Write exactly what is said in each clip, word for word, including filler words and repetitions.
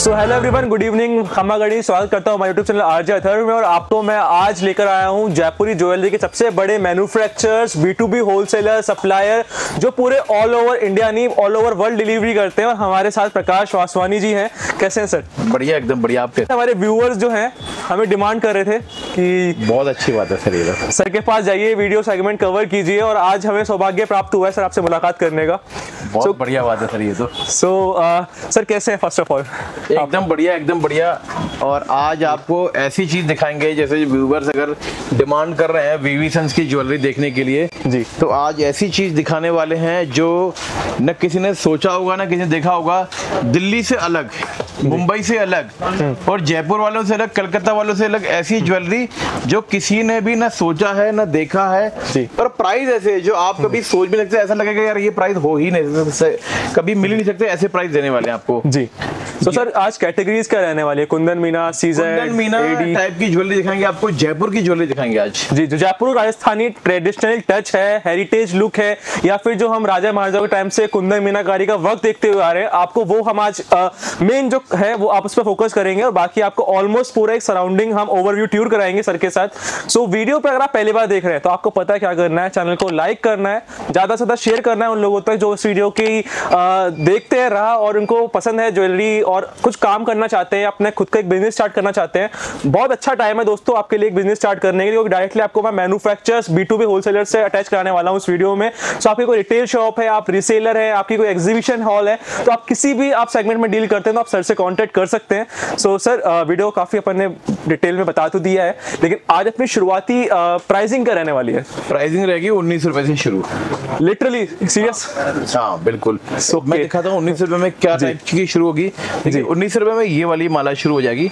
सो hello everyone, good evening, खम्मा गढ़ी। स्वागत करता हूँ हमारे यूट्यूब चैनल आरजे अथर्व में। और आपको मैं आज लेकर आया हूँ जयपुरी ज्वेलरी के सबसे बड़े manufacturers, B to B wholesaler, supplier, जो पूरे ऑल ओवर इंडिया नहीं ऑल ओवर वर्ल्ड डिलीवरी करते हैं। और हमारे साथ प्रकाश वासवानी जी हैं। कैसे हैं सर? बढ़िया, एकदम बढ़िया। आप कैसे? हमारे व्यूअर्स जो हैं हमें डिमांड कर रहे थे कि बहुत अच्छी बात है सर, ये सर के पास जाइए, वीडियो सेगमेंट कवर कीजिए। और आज हमें सौभाग्य प्राप्त हुआ है सर आपसे मुलाकात करने का। बहुत so, बढ़िया बात है सर ये तो। सो so, सर uh, कैसे हैं? फर्स्ट ऑफ ऑल एकदम बढ़िया, एकदम बढ़िया। और आज आपको ऐसी चीज दिखाएंगे जैसे व्यूवर्स अगर डिमांड कर रहे हैं वीवी सन्स की ज्वेलरी देखने के लिए जी, तो आज ऐसी चीज दिखाने वाले हैं जो न किसी ने सोचा होगा ना किसी ने देखा होगा। दिल्ली से अलग, मुंबई से अलग और जयपुर वालों से अलग, कलकत्ता वालों से अलग ऐसी ज्वेलरी जो किसी ने भी ना सोचा है ना देखा है जी। और प्राइस ऐसे जो आप कभी सोच भी नहीं सकते, ऐसा लगेगा यार ये प्राइस हो ही नहीं, कभी मिल ही नहीं सकते, ऐसे प्राइस देने वाले हैं आपको जी। तो सर आज कैटेगरीज क्या रहने वाली है? कुंदन मीना, सीजर, कुंदन मीना टाइप की ज्वेलरी दिखाएंगे आपको, जयपुर की ज्वेलरी दिखाएंगे आज जी। जो जयपुर राजस्थानी ट्रेडिशनल टच है, हेरिटेज लुक है, या फिर जो हम राजा महाराजाओं के टाइम से कुंदन मीनाकारी का वर्क देखते हुए आ रहे हैं, आपको वो हम आज मेन जो है वो आप उस पर फोकस करेंगे। और बाकी आपको ऑलमोस्ट पूरा एक सराउंडिंग हम ओवरव्यू टूर कराएंगे सर के साथ। सो so, वीडियो पर अगर आप पहली बार देख रहे हैं तो आपको पता है क्या करना है, चैनल को लाइक करना है, ज्यादा से ज्यादा शेयर करना है उन लोगों तक जो इस वीडियो की आ, देखते हैं रहा और उनको पसंद है ज्वेलरी और कुछ काम करना चाहते हैं, अपने खुद का एक बिजनेस स्टार्ट करना चाहते हैं। बहुत अच्छा टाइम है दोस्तों आपके लिए एक बिजनेस स्टार्ट करने के लिए, क्योंकि डायरेक्टली आपको मैं manufacturers, B to B wholesaler से अटैच कराने वाला हूं इस वीडियो में। सो आपकी कोई रिटेल शॉप है, आप रिसेलर है, आपकी कोई एग्जीबिशन हॉल है, तो आप किसी भी आप सेगमेंट में डील करते हैं तो आप सर से कॉन्टेक्ट कर सकते हैं। सो so, सर वीडियो काफी अपन ने डिटेल में बता तो दिया है, लेकिन आज अपनी शुरुआती प्राइसिंग क्या रहने वाली है? प्राइसिंग रहेगी उन्नीस रुपए से शुरू। Literally serious? हाँ बिल्कुल। so, मैं दिखाता हूँ उन्नीस रुपए में क्या टाइप की शुरू होगी। उन्नीस रुपए में ये वाली माला शुरू हो जाएगी।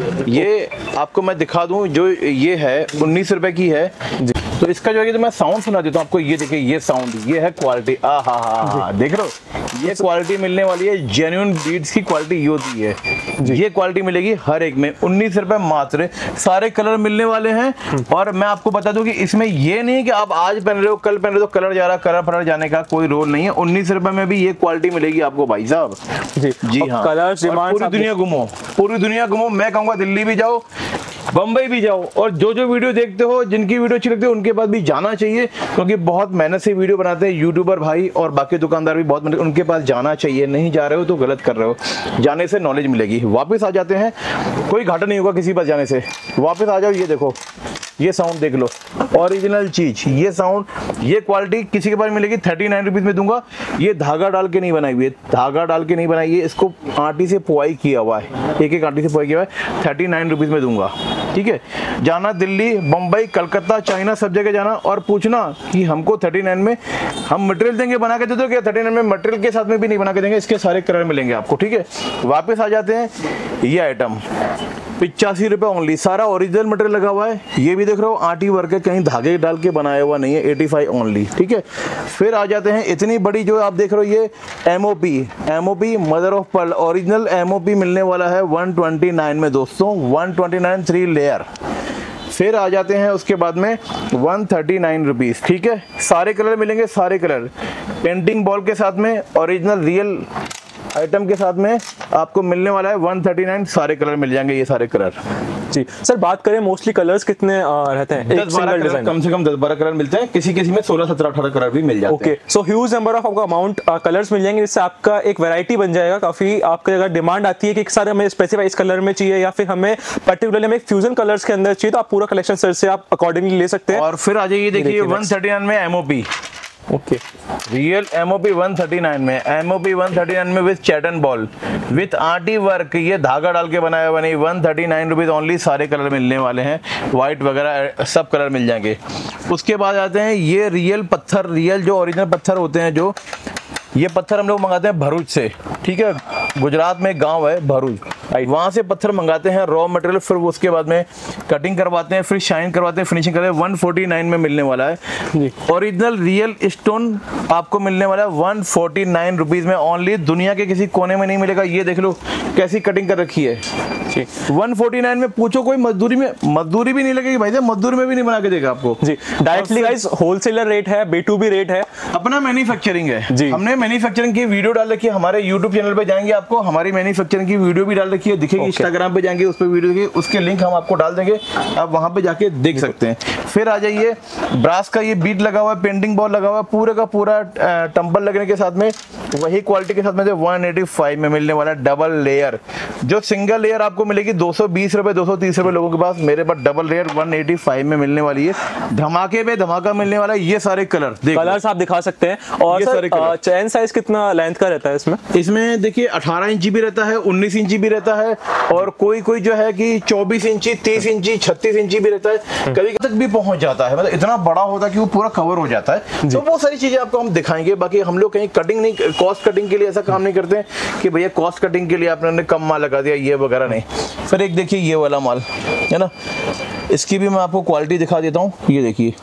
ये आपको मैं दिखा दूं, जो ये है उन्नीस रुपए की है जी। तो इसका जो है तो मैं साउंड सुना देता हूँ आपको। ये देखिए, ये साउंड, ये है क्वालिटी। आ हा हा देख रहे हो, ये क्वालिटी मिलने वाली है। जेन्युइन बीड्स की क्वालिटी ये होती है जी। ये क्वालिटी मिलेगी हर एक में उन्नीस रुपए मात्र। सारे कलर मिलने वाले हैं। और मैं आपको बता दूं कि इसमें ये नहीं है कि आप आज पहन रहे हो कल पहन रहे हो तो कलर जा रहा, कलर फलर जाने का कोई रोल नहीं है। उन्नीस रुपए में भी ये क्वालिटी मिलेगी आपको भाई साहब जी जी। हाँ, पूरी दुनिया घूमो, पूरी दुनिया घूमो। मैं कहूँगा दिल्ली भी जाओ, बम्बई भी जाओ, और जो जो वीडियो देखते हो, जिनकी वीडियो अच्छी लगती है उनके पास भी जाना चाहिए, क्योंकि बहुत मेहनत से वीडियो बनाते हैं यूट्यूबर भाई और बाकी दुकानदार भी बहुत मेहनत, उनके पास जाना चाहिए। नहीं जा रहे हो तो गलत कर रहे हो, जाने से नॉलेज मिलेगी। वापस आ जाते हैं, कोई घाटा नहीं होगा किसी पास जाने से। वापस आ जाओ, ये देखो, ये साउंड देख लो, ओरिजिनल चीज। ये साउंड, ये क्वालिटी किसी के पास मिलेगी थर्टी नाइन रुपीज में दूंगा। ये धागा डाल के नहीं बनाई हुई है, धागा डाल के नहीं बनाई है, इसको आटी से पुआई किया हुआ है, एक एक आटी से पुआई किया हुआ है। थर्टी नाइन रुपीज में दूंगा, ठीक है। जाना दिल्ली, बम्बई, कलकत्ता, चाइना, सब जगह जाना और पूछना कि हमको थर्टी नाइन में हम मटेरियल देंगे, बना के दे दो क्या? थर्टी नाइन में मटेरियल के साथ में भी नहीं बना के देंगे, इसके सारे कलर मिलेंगे आपको, ठीक है। वापस आ जाते हैं, ये आइटम पिचासी रुपए ओनली, सारा ओरिजिनल मटेरियल लगा हुआ है। ये भी देख रहे हो आटी वर्क है, कहीं धागे डाल के बनाया हुआ नहीं है। एटी फाइव ओनली, ठीक है। फिर आ जाते हैं इतनी बड़ी जो आप देख रहे हो, ये MOP, MOP mother of pearl, original MOP मिलने वाला है वन ट्वेंटी नाइन में दोस्तों, one twenty nine three layer. फिर आ जाते हैं उसके बाद में वन थर्टी नाइन रुपीज, ठीक है। सारे कलर मिलेंगे, सारे कलर पेंटिंग बॉल के साथ में, ओरिजिनल रियल आइटम के साथ में आपको मिलने वाला है वन थर्टी नाइन। सारे कलर मिल जाएंगे, ये सारे कलर जी। सर बात करें मोस्टली कलर्स कितने आ, रहते हैं? दस बारह कलर, कम से कम दस बारह कलर मिलते हैं, किसी किसी में सोलह सत्रह अठारह कलर भी मिल जाते हैं। Okay, so huge number of आपका अमाउंट कलर्स मिल जाएंगे, जिससे आपका एक वैरायटी बन जाएगा काफी। आपकी अगर डिमांड आती है कि सर हमें स्पेसिफाई इस कलर में चाहिए या फिर हमें पर्टिकुलरली हमें फ्यूजन कलर्स के अंदर चाहिए, तो आप पूरा कलेक्शन सर से आप अकॉर्डिंगली ले सकते हैं। और फिर आ जाइए, देखिए वन थर्टी नाइन में MOP, okay, real MOP one thirty nine में, एमओपी वन थर्टी नाइन में विद चैटन बॉल, विद आटी वर्क, ये धागा डाल के बनाया हुआ नहीं, one thirty nine rupees only. सारे कलर मिलने वाले हैं, व्हाइट वगैरह सब कलर मिल जाएंगे। उसके बाद आते हैं ये रियल पत्थर, रियल जो ओरिजिनल पत्थर होते हैं, जो ये पत्थर हम लोग मंगाते हैं भरूच से, ठीक है। गुजरात में गांव है भरूच, वहां से पत्थर मंगाते हैं रॉ मटेरियल, फिर उसके बाद में कटिंग करवाते हैं, फिर शाइन करवाते हैं, फिनिशिंग करते हैं। वन फोर्टी नाइन में मिलने वाला है ओरिजिनल रियल स्टोन, आपको मिलने वाला है वन फोर्टी नाइन रुपीज में ओनली। दुनिया के किसी कोने में नहीं मिलेगा। ये देख लो कैसी कटिंग कर रखी है, वन फोर्टी नाइन में। पूछो कोई मजदूरी में, मजदूरी भी नहीं लगेगी भाई साहब, मजदूरी में भी नहीं बना के देगा आपको जी। डायरेक्टली गाइस होलसेलर रेट है, बी टू बी रेट है, अपना मैन्युफैक्चरिंग है जी। हमने मैन्युफैक्चरिंग की वीडियो डाल रखी है हमारे यूट्यूब चैनल पे, जाएंगे आपको हमारी मैन्युफैक्चरिंग की वीडियो भी डाल रखी देखिए दिखेगी, इंस्टाग्राम पे जाएंगे उस पर वीडियो देखिए, उसके लिंक हम आपको डाल देंगे, आप वहां पे जाके देख सकते हैं। फिर आ जाइए, ब्रास का ये बीट लगा हुआ है, पेंटिंग बॉल लगा हुआ है, पूरे का पूरा टंबल लगने के साथ में वही क्वालिटी के साथ में वन एटी फाइव में मिलने वाला डबल लेयर। जो सिंगल लेयर आपको मिलेगी दो सौ बीस रुपए दो सौ तीस रुपए लोगों के पास, मेरे पास double layer one eighty five में मिलने वाली है। धमाके पे धमाका मिलने वाला है। ये सारे कलर कलर्स आप दिखा सकते हैं। और सर चैन साइज कितना लेंथ का रहता है इसमें? इसमें देखिए अठारह इंची भी रहता है, उन्नीस इंची भी रहता है, और कोई कोई जो है कि चौबीस इंची, तीस इंची, छत्तीस इंची भी रहता है, कभी तक भी पहुंच जाता है, मतलब इतना बड़ा होता है कि वो पूरा कवर हो जाता है। तो वो सारी चीजें आपको हम दिखाएंगे। बाकी हम लोग कहीं कटिंग नहीं, कॉस्ट कटिंग के लिए ऐसा काम नहीं करते कि भैया कॉस्ट कटिंग के लिए आपने कम माल लगा दिया ये वगैरह नहीं। फिर एक देखिए ये वाला माल है ना, इसकी भी मैं आपको क्वालिटी दिखा देता हूँ। ये देखिए,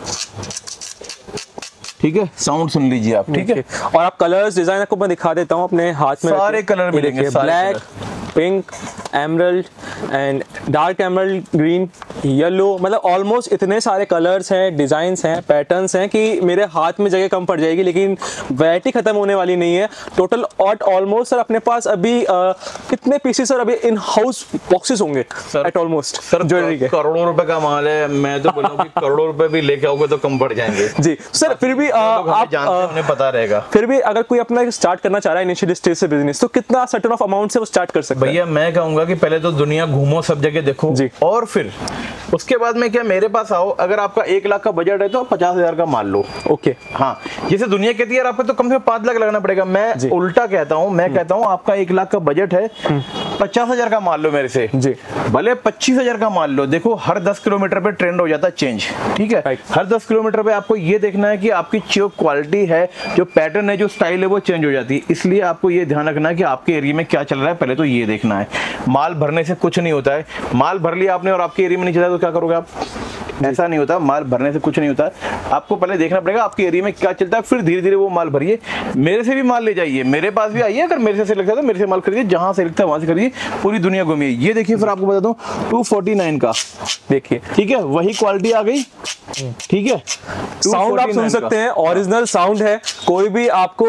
ठीक है, साउंड सुन लीजिए आप, ठीक है। और आप कलर्स डिजाइन आपको मैं दिखा देता हूँ अपने हाथ में। सारे कलर मिलेंगे, black, pink, emerald and dark emerald green, yellow, मतलब ऑलमोस्ट इतने सारे कलर्स हैं, डिजाइन्स हैं, पैटर्न्स हैं कि मेरे हाथ में जगह कम पड़ जाएगी, लेकिन वैरायटी खत्म होने वाली नहीं है। टोटल और ऑलमोस्ट सर अपने पास अभी आ, कितने पीसेस सर अभी इन हाउस बॉक्सेस होंगे एट ऑलमोस्ट सर? ज्वेलरी के करोड़ों रुपए का माल है, मैं तो बोलूं कि करोड़ों रुपए भी लेके आओगे तो कम पड़ जाएंगे। जी सर, फिर भी आ, आप जानते हैं, उन्हें पता रहेगा। फिर भी अगर कोई अपना स्टार्ट करना चाह रहा है इनिशियल स्टेज से बिजनेस, तो कितना सर्टेन ऑफ अमाउंट से वो स्टार्ट कर सकता है? भैया मैं कहूंगा कि पहले तो दुनिया घूमो, सब जगह देखो, और फिर उसके बाद में क्या मेरे पास आओ। अगर आपका एक लाख का बजट है तो पचास हजार का मान लो। ओके, हाँ, जैसे दुनिया कहती है आपको तो कम से कम पांच लाख लगाना पड़ेगा, मैं उल्टा कहता हूँ। मैं कहता हूँ आपका एक लाख का बजट है, पचास हजार का मान लो मेरे से, जी भले पच्चीस हजार का मान लो। देखो हर दस किलोमीटर पे ट्रेंड हो जाता है चेंज, ठीक है। हर दस किलोमीटर पे आपको ये देखना है कि आपकी जो क्वालिटी है, जो पैटर्न है, जो स्टाइल है, वो चेंज हो जाती है। इसलिए आपको ये ध्यान रखना है कि आपके एरिया में क्या चल रहा है, पहले तो ये देखना है। माल भरने से कुछ नहीं होता है। माल भर लिया आपने और आपके एरिया में नहीं चला तो क्या करोगे आप? ऐसा नहीं होता, माल भरने से कुछ नहीं होता। आपको पहले देखना पड़ेगा आपके एरिया में क्या चलता है, फिर धीरे धीरे वो माल भरिए। मेरे से भी माल ले जाइए, मेरे पास भी आइए। अगर मेरे से लगता है तो मेरे से माल खरीदिए, जहां से लगता है वहां से खरीदिए, पूरी दुनिया घूमिए। ये देखिए, फिर आपको बता दूं टू फोर्टी नाइन का, देखिए, ठीक है, वही क्वालिटी आ गई, ठीक है। साउंड आप सुन सकते हैं, ओरिजिनल साउंड है, कोई भी आपको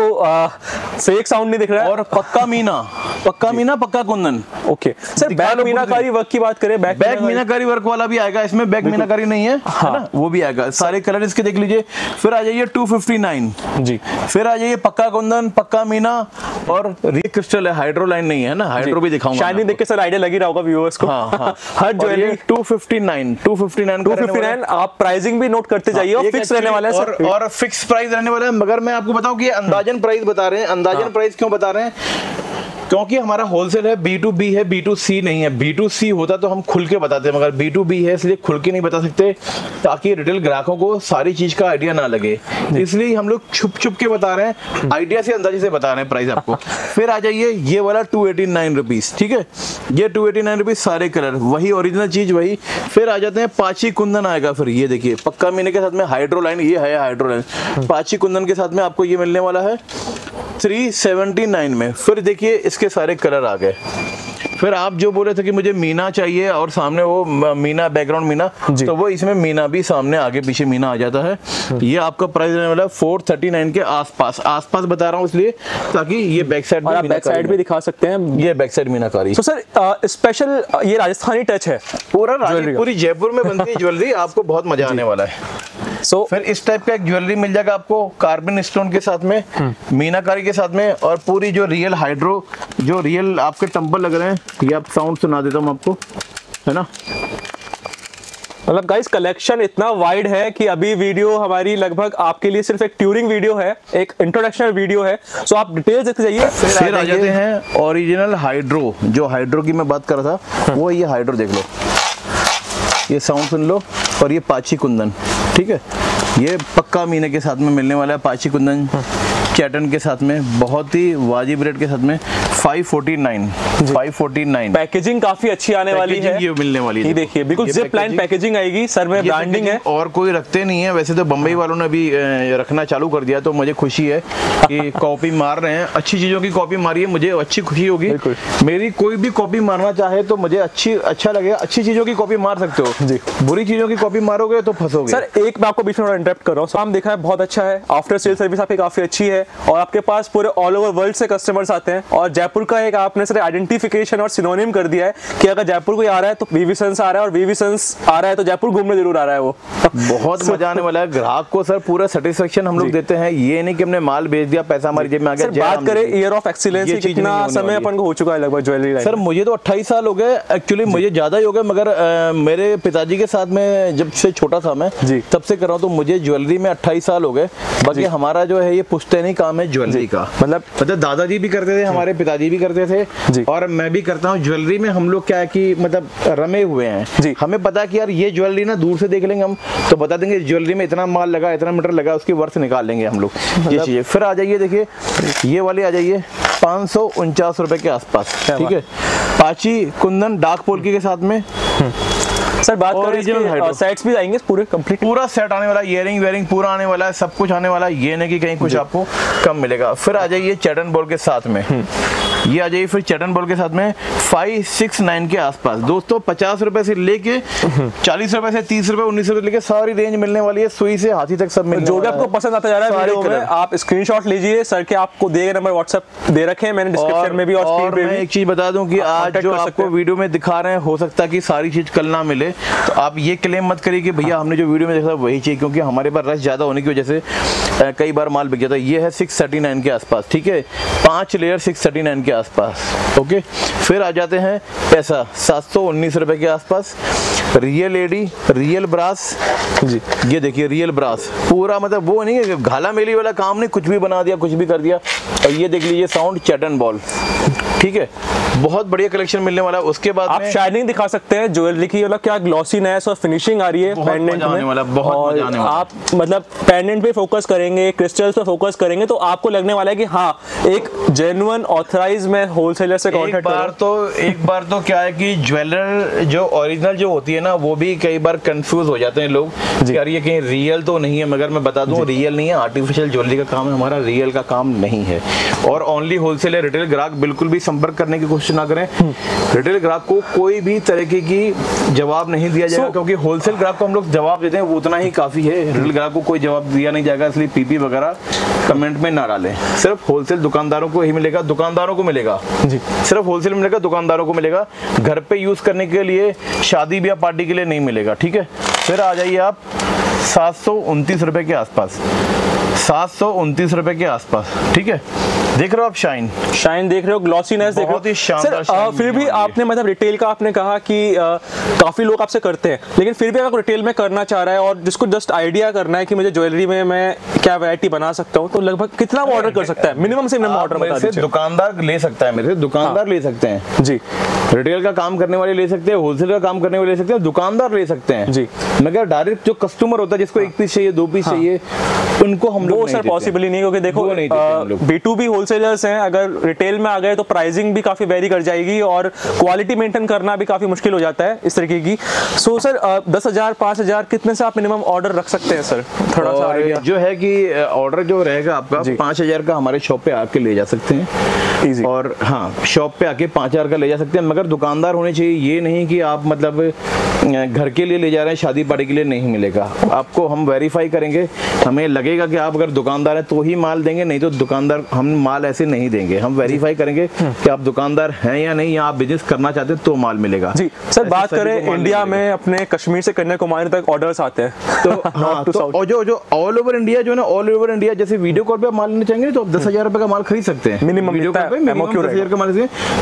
फेक साउंड नहीं दिख रहा है। और पक्का मीना, पक्का मीना, पक्का kundan. Okay sir, back meenakari work की बात करें, बैक बैक मीनाकारी वर्क वाला भी आएगा इसमें, बैक मीनाकारी नहीं है, हाँ, है ना, वो भी आएगा। सारे कलर इसके देख लीजिए। फिर आ जाइए टू फिफ्टी नाइन जी। फिर आ जाइए पक्का कुंदन, पक्का मीना, और रियल क्रिस्टल है, हाइड्रो लाइन नहीं है ना, हाइड्रो भी दिखाऊंगा। शाइनिंग देख के सर आइडिया लगी रहा होगा व्यूअर्स को। हाँ, हाँ। हर jewellery two fifty nine, two fifty nine, two fifty nine. आप प्राइसिंग भी नोट करते जाइए, और फिक्स रहने वाला है सर, और फिक्स प्राइस रहने वाला है। मगर मैं आपको बताऊं कि ये अंदाजन प्राइस बता रहे हैं। अंदाजन प्राइस क्यों बता रहे हैं? क्योंकि हमारा होलसेल है, बी टू बी है, बी टू सी नहीं है। बी टू सी होता तो हम खुल के बताते हैं, मगर बी टू बी है इसलिए खुल के नहीं बता सकते, ताकि रिटेल ग्राहकों को सारी चीज का आइडिया ना लगे। इसलिए हम लोग छुप छुप के बता रहे हैं, आइडिया से अंदाजे से बता रहे हैं प्राइस आपको। फिर आ जाइए ये वाला टू एटी नाइन रुपीज, ठीक है, ये टू एटी नाइन रुपीज, सारे कलर वही, ओरिजिनल चीज वही। फिर आ जाते हैं पाची कुंदन आएगा। फिर ये देखिए पक्का मीने के साथ में हाइड्रो लाइन, ये है हाइड्रो लाइन, पाची कुंदन के साथ में आपको ये मिलने वाला है थ्री सेवेंटी नाइन में। फिर देखिए इसके सारे कलर आ गए। फिर आप जो बोले थे कि मुझे मीना चाहिए और सामने वो मीना, बैकग्राउंड मीना, तो वो इसमें मीना भी सामने आगे पीछे मीना आ जाता है। ये आपका प्राइस रहने वाला है फोर थर्टी नाइन के आसपास। आसपास बता रहा हूँ इसलिए ताकि ये बैक साइड भी बैक साइड भी दिखा सकते हैं। ये बैक साइड मीनाकारी। तो सर स्पेशल ये राजस्थानी टच है, पूरा पूरी जयपुर में बनती है ज्वेलरी, आपको बहुत मजा आने वाला है। सो so, फिर इस टाइप का एक ज्वेलरी मिल जाएगा आपको, कार्बन स्टोन के साथ में, मीनाकारी के साथ में, और पूरी जो रियल हाइड्रो, जो रियल आपके टंबल लग रहे हैं, ये आप साउंड सुना देता हूँ आपको, है ना। मतलब गाइस कलेक्शन इतना वाइड है कि अभी वीडियो हमारी लगभग आपके लिए सिर्फ एक ट्यूरिंग वीडियो है, एक इंट्रोडक्शन वीडियो है। सो आप डिटेल्स देखते जाइए। फिर, फिर आ जाते हैं ओरिजिनल हाइड्रो। जो हाइड्रो की मैं बात कर रहा था वो ये हाइड्रो देख लो, ये साउंड सुन लो, और ये पाची कुंदन, ठीक है, ये पक्का मीने के साथ में मिलने वाला है। पाची कुंदन चैटन के साथ में, बहुत ही वाजिब रेट के साथ में, five forty nine, five forty nine. Packaging काफी अच्छी आने वाली है, ये मिलने वाली है। ये देखिए बिल्कुल जिप लाइन पैकेजिंग आएगी, सर में ब्रांडिंग है, और कोई रखते नहीं है। वैसे तो बम्बई वालों ने भी रखना चालू कर दिया, तो मुझे खुशी है कि कॉपी मार रहे हैं, अच्छी चीजों की कॉपी मारी है, मुझे अच्छी खुशी होगी। मेरी कोई भी कॉपी मारना चाहे तो मुझे अच्छी अच्छा लगेगा। अच्छी चीजों की कॉपी मार सकते हो जी, बुरी चीजों की कॉपी मारोगे तो फंसोगे। सर एक मैं आपको बीच में इंटरप्ट कर रहा हूँ, काम देखा है बहुत अच्छा है, आफ्टर सेल सर्विस आपकी काफी अच्छी है, है और आपके पास पूरे ऑल ओवर वर्ल्ड से कस्टमर्स आते हैं और जयपुर का एक आपने सर आइडेंटिफिकेशन और सिनोनिम कर दिया है कि अगर जयपुर कोई आ रहा है तो वीवी सन्स आ रहा है और वीवी सन्स आ रहा है तो जयपुर घूमने जरूर आ रहा है वो। बहुत मजा आने वाला है। ग्राहक को सर पूरा सेटिस्फेक्शन हम लोग देते हैं, ये नहीं कि हमने माल बेच दिया पैसा हमारी जेब में आ गया। बात करें ईयर ऑफ एक्सीलेंस, कितना समय अपन को हो चुका है लगभग ज्वेलरी लाइन? सर मुझे तो अट्ठाईस साल हो गए एक्चुअली, मुझे ज्यादा ही हो गए, मगर आ, मेरे पिताजी के साथ में जब से छोटा था मैं तब से कर रहा हूँ, तो मुझे ज्वेलरी में अट्ठाईस साल हो गए। बाकी हमारा जो है ये पुश्तैनी काम है ज्वेलरी का, मतलब मतलब दादाजी भी करते थे, हमारे पिताजी भी करते थे और मैं भी करता हूँ। ज्वेलरी में हम लोग क्या है कि मतलब रमे हुए हैं, हमें पता है कि यार ये ज्वेलरी ना दूर से देख लेंगे हम तो बता देंगे ज्वेलरी में इतना माल लगा, इतना मीटर लगा, उसकी वर्थ निकाल लेंगे हम लोग ये चीजें। फिर आ जाइए देखिए ये वाली आ जाइए पाँच सौ उनचास रुपए के आसपास, ठीक है, पाची कुंदन डार्क पोल्की के साथ में। सर बात करें सेट्स भी आएंगे पूरे कंप्लीट, पूरा सेट आने वाला, इयरिंग वेयरिंग पूरा आने वाला है, सब कुछ आने वाला है, ये नहीं कि कहीं कुछ आपको कम मिलेगा। फिर आ जाइए चैटन बॉल के साथ में, ये आ जाइए फिर चैटन बॉल के साथ में फाइव सिक्स नाइन के आसपास। दोस्तों पचास रुपए से लेके चालीस रुपए से तीस रुपए उन्नीस रुपए लेके सारी रेंज मिलने वाली है, सुई से हाथी तक सब मिलने जो भी आपको पसंद आता जा रहा है वीडियो में आप स्क्रीनशॉट लीजिए, सर के आपको दिए गए नंबर व्हाट्सएप दे रखे हैं मैंने डिस्क्रिप्शन में भी और स्क्रीन पे भी। एक चीज बता दूं कि आज जो आपको वीडियो में दिखा रहे हैं हो सकता है कि सारी चीज कल ना मिले, तो आप ये क्लेम मत करिए कि भैया हमने जो वीडियो में देखा वही चाहिए, क्योंकि हमारे पास रश ज्यादा होने की वजह से कई बार माल बिक जाता है। ये है सिक्स थर्टी नाइन के आसपास, ठीक है, पांच लेयर सिक्स थर्टी नाइन के आसपास, ओके। फिर आ जाते हैं पैसा सात सौ उन्नीस रुपए के आसपास, रियल एडी रियल ब्रास जी, ये देखिए रियल ब्रास पूरा, मतलब वो नहीं है घाला मेली वाला काम नहीं, कुछ भी बना दिया कुछ भी कर दिया। और ये देख लीजिए साउंड चैटन बॉल, ठीक है, बहुत बढ़िया कलेक्शन मिलने वाला है। उसके बाद आप शाइनिंग दिखा सकते हैं ज्वेलरी की, मतलब क्या ग्लॉसीनेस और फिनिशिंग आ रही है पेंडेंट में वाला, बहुत और मजा आने वाला। आप मतलब पेंडेंट पे फोकस करेंगे, क्रिस्टल्स पे फोकस करेंगे तो आपको लगने वाला है कि हाँ एक जेन्युइन ऑथराइज में होलसेलर से कॉन्टैक्ट एक बार तो एक बार तो क्या है कि ज्वेलर जो ओरिजिनल जो होती है ना वो भी कई बार कंफ्यूज हो जाते हैं लोग, यार ये कहीं रियल तो नहीं है, मगर मैं बता दूं रियल नहीं है, आर्टिफिशियल ज्वेलरी का काम है हमारा, रियल का काम नहीं है। और ओनली होलसेल है, रिटेल ग्राहक बिल्कुल भी संपर्क करने की कोशिश ना करें। रिटेल ग्राहक को कोई भी तरीके की जवाब नहीं दिया जाएगा, so, क्योंकि होलसेल ग्राहक को हम लोग जवाब देते हैं वो उतना ही काफी है, रिटेल ग्राहक को कोई जवाब दिया नहीं जाएगा, इसलिए पीपी वगैरह कमेंट में ना डालें। सिर्फ होलसेल दुकानदारों को ही मिलेगा, दुकानदारों को मिलेगा जी, सिर्फ होलसेल मिलेगा, दुकानदारों को मिलेगा, घर पे यूज करने के लिए शादी ब्याह पार्टी के लिए नहीं मिलेगा, ठीक है। फिर आ जाइए आप सात सौ उनतीस रुपए के आसपास, सात सौ उनतीस रुपए के आसपास, ठीक है। देख रहे हो आप शाइन शाइन देख रहे हो, ग्लॉसीनेस देख रहे हो, शानदार। सर फिर भी आपने मतलब रिटेल का आपने कहा कि आ, काफी लोग आपसे करते हैं, लेकिन फिर भी अगर रिटेल में करना चाह रहा है और जिसको जस्ट आइडिया करना है कि मुझे ज्वेलरी में मैं क्या वैरायटी बना सकता हूँ, तो लगभग कितना वो ऑर्डर कर सकता है? मिनिमम से मिनिमम ऑर्डर बता दीजिए। दुकानदार ले सकता है, मेरे से दुकानदार ले सकते हैं जी, रिटेल का काम करने वाले ले सकते हैं, होलसेल का काम करने वाले ले सकते हैं, दुकानदार ले सकते हैं जी, मगर डायरेक्ट जो कस्टमर होता है जिसको एक पीस चाहिए दो पीस चाहिए उनको हम लोग सर पॉसिबल ही नहीं, क्योंकि देखो बी टू बी होलसेलर्स हैं, अगर रिटेल में आ गए तो प्राइसिंग भी काफी वेरी कर जाएगी और क्वालिटी मेंटेन करना भी काफी मुश्किल हो जाता है इस तरीके की। सो सर दस हजार पाँच हजार कितने से आप मिनिमम ऑर्डर रख सकते हैं सर? थोड़ा सा आइडिया जो है कि ऑर्डर जो रहेगा आपका पाँच हजार का हमारे शॉप पे आके ले जा सकते हैं इजी, और हाँ शॉप पे आके पाँच हजार का ले जा सकते हैं, मगर दुकानदार होने चाहिए, ये नहीं कि आप मतलब घर के लिए ले जा रहे हैं शादी पार्टी के लिए नहीं मिलेगा आपको। हम वेरीफाई करेंगे, हमें लगेगा कि आप अगर दुकानदार है तो ही माल देंगे, नहीं तो दुकानदार हम माल ऐसे नहीं देंगे। हम वेरीफाई करेंगे कि आप दुकानदार हैं या नहीं, या आप बिजनेस करना चाहते हैं तो माल मिलेगा जी। सर बात करें इंडिया में अपने कश्मीर से कन्याकुमारी तक ऑर्डर्स आते हैं तो हाँ तो और जो जो ऑल ओवर इंडिया जो है ना, ऑल ओवर इंडिया जैसे वीडियो कॉल पे आप माल लेना चाहेंगे तो आप दस हजार रुपए का माल खरीद सकते हैं मिनिमम वीडियो कॉल पे, मिनिमम दस हजार का माल।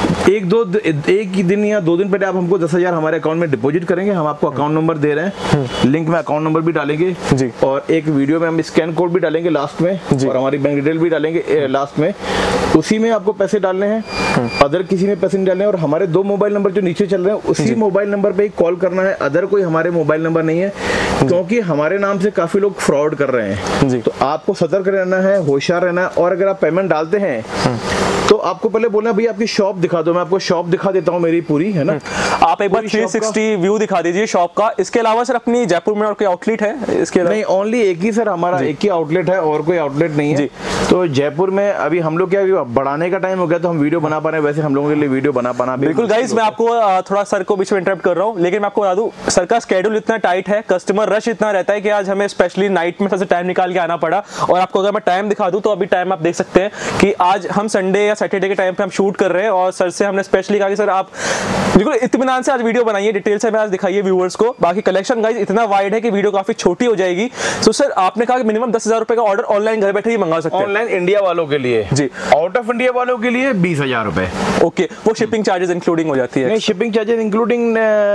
एक दो एक ही दिन या दो दिन पहले आप हमको दस हजार हमारे अकाउंट में डिपॉजिट करेंगे, हम आपको अकाउंट नंबर दे रहे हैं, लिंक में अकाउंट नंबर भी डालेंगे जी, और एक वीडियो में हम स्कैन कोड भी डालेंगे लास्ट में और हमारी बैंक डिटेल भी डालेंगे लास्ट में, उसी में आपको पैसे डालने हैं, अदर किसी में पैसे नहीं डालने हैं। और हमारे दो मोबाइल नंबर जो नीचे चल रहे हैं उसी मोबाइल नंबर पे ही कॉल करना है, अदर कोई हमारे मोबाइल नंबर नहीं है, क्योंकि हमारे नाम से काफी लोग फ्रॉड कर रहे हैं जी। तो आपको सतर्क रहना है, होशियार रहना है, और अगर आप पेमेंट डालते हैं तो आपको पहले बोलना भैया आपकी शॉप दिखा दो, मैं आपको शॉप दिखा देता हूँ मेरी पूरी, है ना। आप एक बार थ्री सिक्सटी व्यू दिखा दीजिए शॉप का। इसके अलावा सर अपनी जयपुर में और कोई आउटलेट है इसके? नहीं, ओनली एक ही सर हमारा एक ही आउटलेट है, है और कोई आउटलेट नहीं है। तो जयपुर में अभी हम लोग क्या बढ़ाने का टाइम हो गया तो हम वीडियो बना पा रहे हैं, वैसे हम लोगों के लिए वीडियो बना पाना बिल्कुल। गाइस मैं आपको थोड़ा सर को बीच में इंटरप्ट कर रहा हूँ, लेकिन मैं आपको बता दूं सर का स्केड्यूल इतना टाइट है, कस्टमर रश इतना रहता है कि आज हमें स्पेशली नाइट में सबसे टाइम निकाल के आना पड़ा। और आपको अगर मैं टाइम दिखा दूं तो अभी टाइम आप देख सकते हैं कि आज हम संडे या सैटरडे के टाइम पे हम शूट कर रहे हैं और सर से हमने स्पेशली कहा कि सर आप बिल्कुल इत्मीनान से आज वीडियो बनाइए, डिटेल से मैं आज दिखाइए व्यूअर्स को। बाकी कलेक्शन गाइस इतना वाइड है कि वीडियो काफी छोटी हो जाएगी। तो सर आपने कहा कि मिनिमम दस हजार रुपए का ऑर्डर ऑनलाइन घर बैठे ही मंगा सकते हैं। ऑनलाइन इंडिया वालों के लिए जी, आउट ऑफ इंडिया वालों के लिए बीस हजार रुपए। ओके, वो शिपिंग चार्जेस इंक्लूडिंग हो जाती है? नहीं, शिपिंग चार्जेस इंक्लूडिंग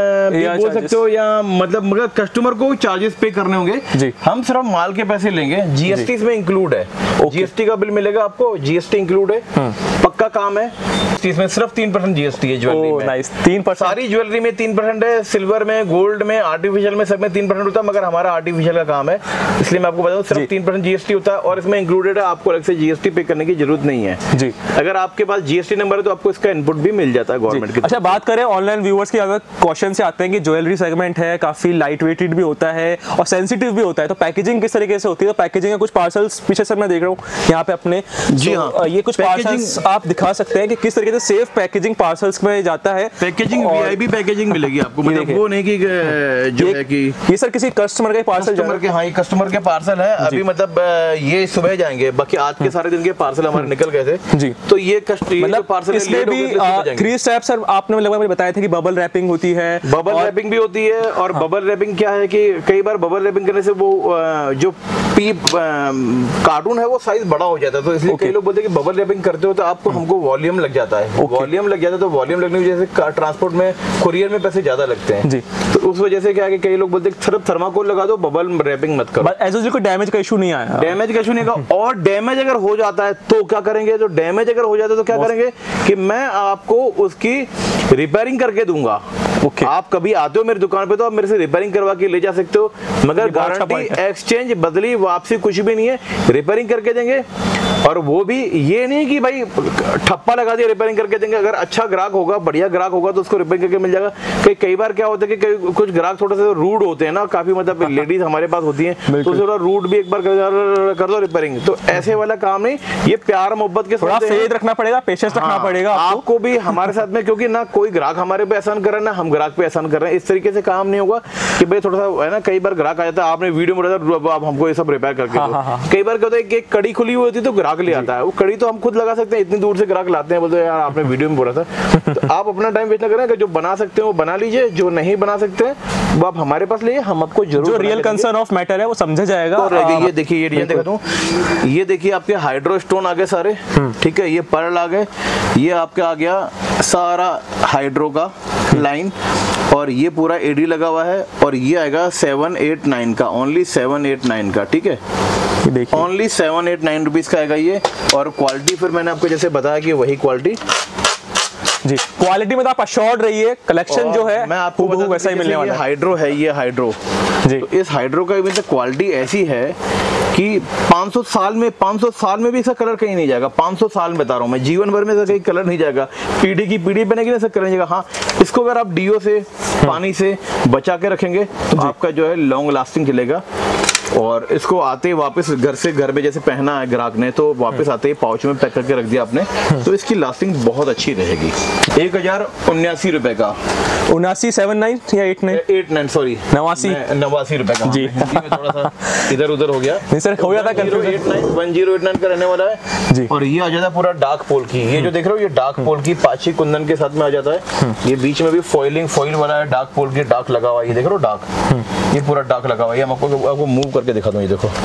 बोल सकते हो या मतलब मगर कस्टमर को चार्जेस पे करने होंगे जी। हम सिर्फ माल के पैसे लेंगे, जीएसटी इसमें इंक्लूड है, जीएसटी का बिल मिलेगा आपको, जीएसटी इंक्लूड है, पक्का काम है। इसमें सिर्फ तीन परसेंट जीएसटी है ज्वेलरी में। नाइस, तीन परसेंट सारी ज्वेलरी में तीन परसेंट है, सिल्वर में, गोल्ड में, आर्टिफिशियल में, सब में तीन परसेंट होता है, मगर हमारा आर्टिफिशियल का काम है इसलिए मैं आपको बता दूं सिर्फ तीन परसेंट जीएसटी होता है और इसमें इंक्लूडेड है, आपको अलग से जीएसटी पे करने की जरूरत नहीं है जी। अगर आपके पास जीएसटी नंबर है तो आपको इसका इनपुट भी मिल जाता है गवर्नमेंट की। अच्छा, बात करें ऑनलाइन व्यूअर्स की, अगर क्वेश्चन से आते हैं कि ज्वेलरी सेगमेंट है, काफी लाइट वेटेड भी होता है और सेंसिटिव भी होता है, तो पैकेजिंग किस तरीके से होती है? तो पैकेजिंग है, कुछ पार्सल्स पीछे से मैं देख रहा हूँ यहाँ पे अपने जी हाँ, ये कुछ पार्सल्स आप दिखा सकते हैं कि किस तरीके से सेफ पैकेजिंग पार्सल्स में जाता है। पैकेजिंग वीआईपी पैकेजिंग मिलेगी आपको, मतलब वो नहीं कि जो है कि ये सर किसी कस्टमर का पार्सल, कस्टमर के हाँ, ये कस्टमर के पार्सल है अभी, मतलब ये सुबह जाएंगे, बाकी आज के सारे दिन के पार्सल हमारे निकल गए थे जी। तो ये मतलब पार्सल इसमें भी थ्री स्टेप सर आपने लगभग मुझे बताया था कि बबल रैपिंग होती है, बबल रैपिंग भी होती है। और बबल रैपिंग क्या है कि कई बार बबल रैपिंग करने से वो जो पीप कार्टून है वो साइज बड़ा हो जाता है, तो इसलिए कई लोग बोलते हैं कि बबल रैपिंग करते हो तो आपको हमको वॉल्यूम लग जाता है, वॉल्यूम लग जाता है, तो वॉल्यूम लगने की वजह से ट्रांसपोर्ट में कुरियर में पैसे ज्यादा लगते हैं जी। तो उस वजह से क्या है कि कई लोग बोलते हैं सिर्फ थर्माकोल लगा दो, बबल रैपिंग मत करो। ऐसा कोई डैमेज का इशू नहीं आया, डैमेज का इशू नहीं आएगा। और डैमेज अगर हो जाता है तो क्या करेंगे, जो डैमेज अगर हो जाता है तो क्या करेंगे कि मैं आपको उसकी रिपेयरिंग करके दूंगा। Okay. आप कभी आते हो मेरी दुकान पे तो आप मेरे से रिपेयरिंग करवा के ले जा सकते हो, मगर गारंटी, एक्सचेंज, बदली, वापसी कुछ भी नहीं है, रिपेयरिंग करके देंगे। और वो भी ये नहीं कि भाई ठप्पा लगा दिया रिपेयरिंग करके देंगे। अगर अच्छा ग्राहक होगा, बढ़िया ग्राहक होगा तो उसको रिपेयरिंग करके मिल जाएगा। कई कई बार क्या होता है कि कई कुछ ग्राहक थोड़े से रूड होते हैं ना, काफी मतलब लेडीज हमारे पास होती हैं तो थोड़ा रूड भी एक बार कर, कर दो रिपेयरिंग, तो ऐसे वाला काम नहीं, ये प्यार मोहब्बत के साथ फेथ रखना पड़ेगा, पेशेंस रखना पड़ेगा आपको भी हमारे साथ में, क्योंकि ना कोई ग्राहक हमारे पे एहसान कर रहा है ना हम ग्राहक पे एहसान कर रहे हैं। इस तरीके से काम नहीं होगा कि भाई थोड़ा सा है ना, कई बार ग्राहक आ जाता है, आपने वीडियो में बताया आप हमको ये सब रिपेयर करके दो। कई बार क्या होता है कि कड़ी खुली हुई होती है तो ग्राहक ले आता है, वो कड़ी तो हम खुद लगा सकते हैं, इतनी दूर से ग्राहक लाते हैं, बोलते हैं यार आपने वीडियो में बोला था। तो आप अपना टाइम वेस्ट ना करें, कि जो बना सकते हो वो बना लीजिए, जो नहीं बना सकते वो आप हमारे पास लिए, हम आपको जरूर जो रियल कंसर्न ऑफ मैटर है वो समझा जाएगा। और ये देखिए ये डिजाइन दिखाता हूं, ये देखिए आपके हाइड्रो स्टोन आ गए सारे, ठीक है, ये पर्ल आ गए, ये आपके आ गया सारा हाइड्रो का लाइन, और ये पूरा एडी लगा हुआ है, और ये आएगा सेवन एट नाइन का, ओनली सेवन एट नाइन का, ठीक है, only seven eight nine rupees का आएगा ये। और क्वालिटी फिर मैंने आपको जैसे बताया कि वही क्वालिटी जी, क्वालिटी में तो आप अश्योर्ड रहिए, कलेक्शन जो है मैं आपको बता वैसा ही मिलने वाला है। हाइड्रो है ये हाइड्रो जी, तो इस हाइड्रो का मतलब क्वालिटी ऐसी है कि पाँच सौ साल में पाँच सौ साल में भी इसका कलर कहीं नहीं जाएगा। पाँच सौ साल में बता रहा हूँ मैं, जीवन भर में इसका कहीं कलर नहीं जाएगा, पीढ़ी की पीढ़ी बनेगी ना, इसका कलर नहीं जाएगा। हाँ, इसको अगर आप डीओ से, पानी से बचा के रखेंगे तो आपका जो है लॉन्ग लास्टिंग चलेगा। और इसको आते ही वापस घर से घर में जैसे पहना है ग्राहक ने, तो वापस आते ही पाउच में पैक करके रख दिया आपने, तो इसकी लास्टिंग बहुत अच्छी रहेगी। एक हजार उन्यासी रुपए का, उन्यासी सेवन नाइन या eight nine eight nine sorry नवासी नवासी रुपए का जी। में थोड़ा सा इधर उधर हो गया, नहीं सर, हो गया था confusion. Eight nine one zero eight nine का रहने वाला है जी। और ये आ जाता है पूरा डार्क पोल की, ये जो देख रहे हो ये डार्क पोल की पाची कुंदन के साथ में आ जाता है। ये बीच में भी फॉइलिंग फॉइल वाला है, डार्क पोल की डार्क लगा हुआ है, ये देख रहे हो डार्क, ये पूरा डार्क लगा हुआ है। हम आपको आपको मूव करके दिखा दूं, ये देखो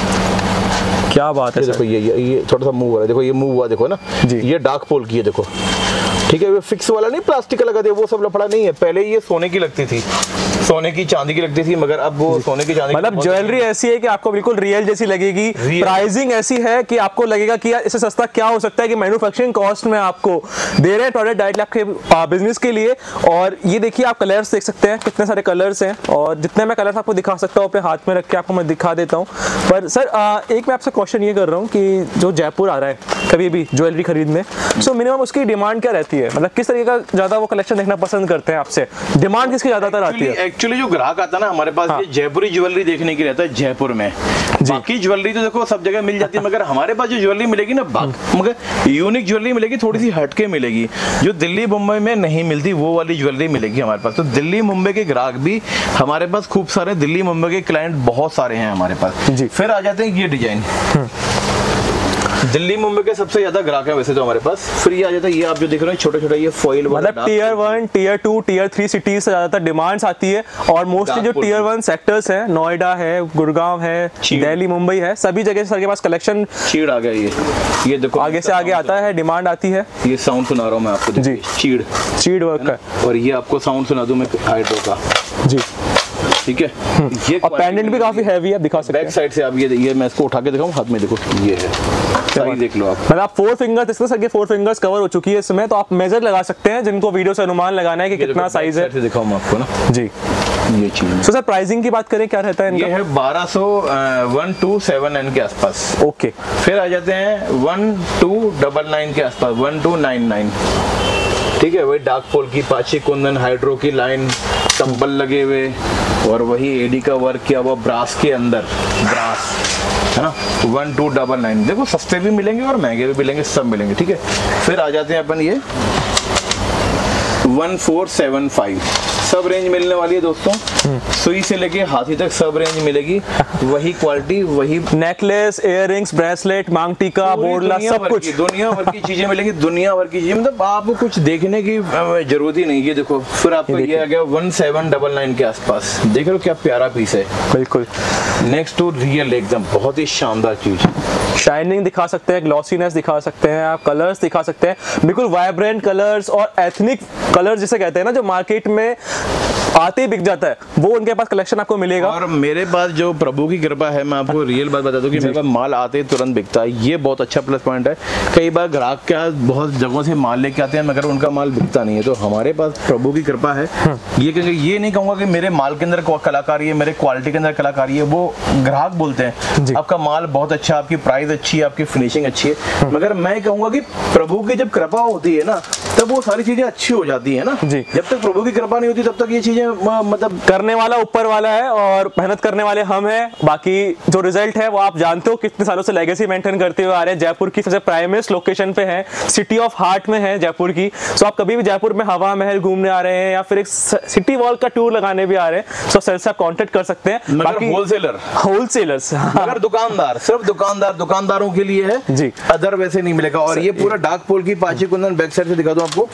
क्या बात है, देखो ये ये थोड़ा सा मूव हो रहा है, देखो ये मूव हुआ, देखो ना जी, ये डार्क पोल की है, देखो ठीक है। ये फिक्स वाला नहीं, प्लास्टिक का लगा दिया, वो सब लफड़ा नहीं है। पहले ये सोने की लगती थी, सोने की चांदी की लगती थी, मगर अब वो सोने की चांदी, मतलब ज्वेलरी ऐसी है कि आपको बिल्कुल रियल जैसी लगेगी, प्राइसिंग ऐसी है कि आपको लगेगा कि यार इससे सस्ता क्या हो सकता है, कि मैन्युफैक्चरिंग कॉस्ट में आपको दे रहे हैं टॉयलेट डाइट लैब के बिजनेस के लिए। और ये देखिए आप कलर्स देख सकते हैं, कितने सारे कलर्स हैं, और जितने मैं कलर्स आपको दिखा सकता हूँ अपने हाथ में रख के आपको मैं दिखा देता हूँ। पर सर एक मैं आपसे क्वेश्चन क्वेश्चन ये कर रहा हूँ कि जो जयपुर आ रहा है कभी भी ज्वेलरी खरीदने, सो मिनिमम उसकी डिमांड क्या रहती है, मतलब किस तरीके का ज़्यादा वो कलेक्शन देखना पसंद करते हैं आपसे, डिमांड किसकी ज़्यादातर आती है? एक्चुअली जो ग्राहक आता है ना हमारे पास, हाँ। ये जयपुरी ज्वेलरी देखने के लिए आता है जयपुर में। बाकी ज्वेलरी तो देखो सब जगह मिल जाती है, मगर हमारे पास जो ज्वेलरी मिलेगी ना, मगर यूनिक ज्वेलरी मिलेगी, थोड़ी सी हटके मिलेगी, जो दिल्ली मुंबई में नहीं मिलती वो वाली ज्वेलरी मिलेगी हमारे पास। तो दिल्ली मुंबई के ग्राहक भी हमारे पास खूब सारे, दिल्ली मुंबई के क्लाइंट बहुत सारे हैं हमारे पास जी। फिर आ जाते हैं ये डिजाइन, दिल्ली मुंबई के सबसे ज्यादा ग्राहक है वैसे तो हमारे पास। फिर ये आ जाता है ये आप जो देख रहे हो छोटे छोटे ये फॉइल, मतलब tier one, tier two, tier three cities से ज्यादातर डिमांड्स आती है, और मोस्टली जो टीयर वन सेक्टर्स हैं, नोएडा है, गुड़गांव है, दिल्ली मुंबई है, सभी जगह से सर के पास कलेक्शन। चीड़ आ गया, ये ये देखो आगे से आगे आता है, डिमांड आती है। ये साउंड सुना रहा हूँ मैं आपको जी, चीड़ चीड़ वर्क का, और ये आपको साउंड सुना दूं मैं हाइड्रो का जी, ठीक है। ये और पेंडेंट भी काफी हैवी है, दिखा सकते हैं बैक साइड से आप ये ये मैं इसको उठा के दिखाऊं, हाथ में देखो ये है, साइज देख लो आप। मतलब आप फोर फिंगर्स, इसके सर के फोर फिंगर्स कवर हो चुकी है इसमें, तो आप मेजर लगा सकते हैं जिनको वीडियो से अनुमान लगाना है कि कितना साइज है। दिखाऊं मैं आपको ना जी, ये चीज। सो सर प्राइसिंग की बात करें क्या रहता है इनका? ये है बारह सौ वन टू सेवन एन के आसपास। ओके, फिर आ जाते हैं वन टू डबल नाइन के आसपास, वन टू नाइन नाइन, ठीक है। वही डार्क पोल की, पाची कुंदन, हाइड्रो की लाइन, टम्बल लगे हुए, और वही एडी का वर्क किया हुआ ब्रास के अंदर, ब्रास है ना, वन टू डबल नाइन। देखो सस्ते भी मिलेंगे और महंगे भी मिलेंगे, सब मिलेंगे, ठीक है। फिर आ जाते हैं अपन ये वन फोर सेवन फाइव, सब रेंज मिलने वाली है दोस्तों, सुई से लेके हाथी तक सब रेंज मिलेगी, वही क्वालिटी, वही नेकलेस, इयररिंग्स, ब्रेसलेट, मांग टीका, बोरला, सब कुछ दुनिया भर की चीजें मिलेंगी, दुनिया भर की चीजें, मतलब आपको कुछ देखने की जरूरत ही नहीं। ये देखो, फिर आपको ये आ गया वन सेवन डबल नाइन के आसपास, देख लो क्या प्यारा पीस है, बिल्कुल नेक्स्ट टू रियल, एकदम बहुत ही शानदार चीज। शाइनिंग दिखा सकते हैं, ग्लॉसीनेस दिखा सकते हैं, आप कलर्स दिखा सकते हैं, बिल्कुल वाइब्रेंट कलर्स और एथनिक कलर्स जिसे कहते हैं ना, जो मार्केट में आते ही बिक जाता है, वो उनके पास कलेक्शन आपको मिलेगा। और मेरे पास जो प्रभु की कृपा है, मैं आपको रियल बात बता दूं कि मेरे पास माल आते ही तुरंत बिकता है, ये बहुत अच्छा प्लस पॉइंट है। कई बार ग्राहक क्या बहुत जगहों से माल लेके आते हैं मगर उनका माल बिकता नहीं है, तो हमारे पास प्रभु की कृपा है। ये कहेंगे, ये नहीं कहूंगा कि मेरे माल के अंदर कलाकारी है, मेरे क्वालिटी के अंदर कलाकारी है, वो ग्राहक बोलते हैं आपका माल बहुत अच्छा, आपकी प्राइस अच्छी है, आपकी फिनिशिंग अच्छी है, मगर मैं कहूंगा कि प्रभु की जब कृपा होती है ना, तब वो सारी चीजें अच्छी हो जाती है ना। जब तक प्रभु की कृपा नहीं होती तब तक ये चीजें, मतलब करने वाला ऊपर वाला है और मेहनत करने वाले हम हैं, बाकी जो रिजल्ट है वो आप जानते हो, कितने सालों से लेगेसी मेंटेन करते हुए आ रहे हैं। जयपुर की सबसे प्राइमेस्ट लोकेशन पे है, सिटी ऑफ हार्ट में है जयपुर की। सो आप कभी भी जयपुर में हवा महल घूमने आ रहे हैं या फिर एक सिटी वॉल का टूर लगाने भी आ रहे हैं, सो सर से आप कांटेक्ट कर सकते हैं। बाकी होलसेलर होलसेलर्स मगर दुकानदार, सिर्फ दुकानदार दुकानदारों के लिए है जी, अदर वैसे नहीं मिलेगा। और ये पूरा डार्क पोल की पाची कुंदन, बैक साइड से दिखा दूं आपको,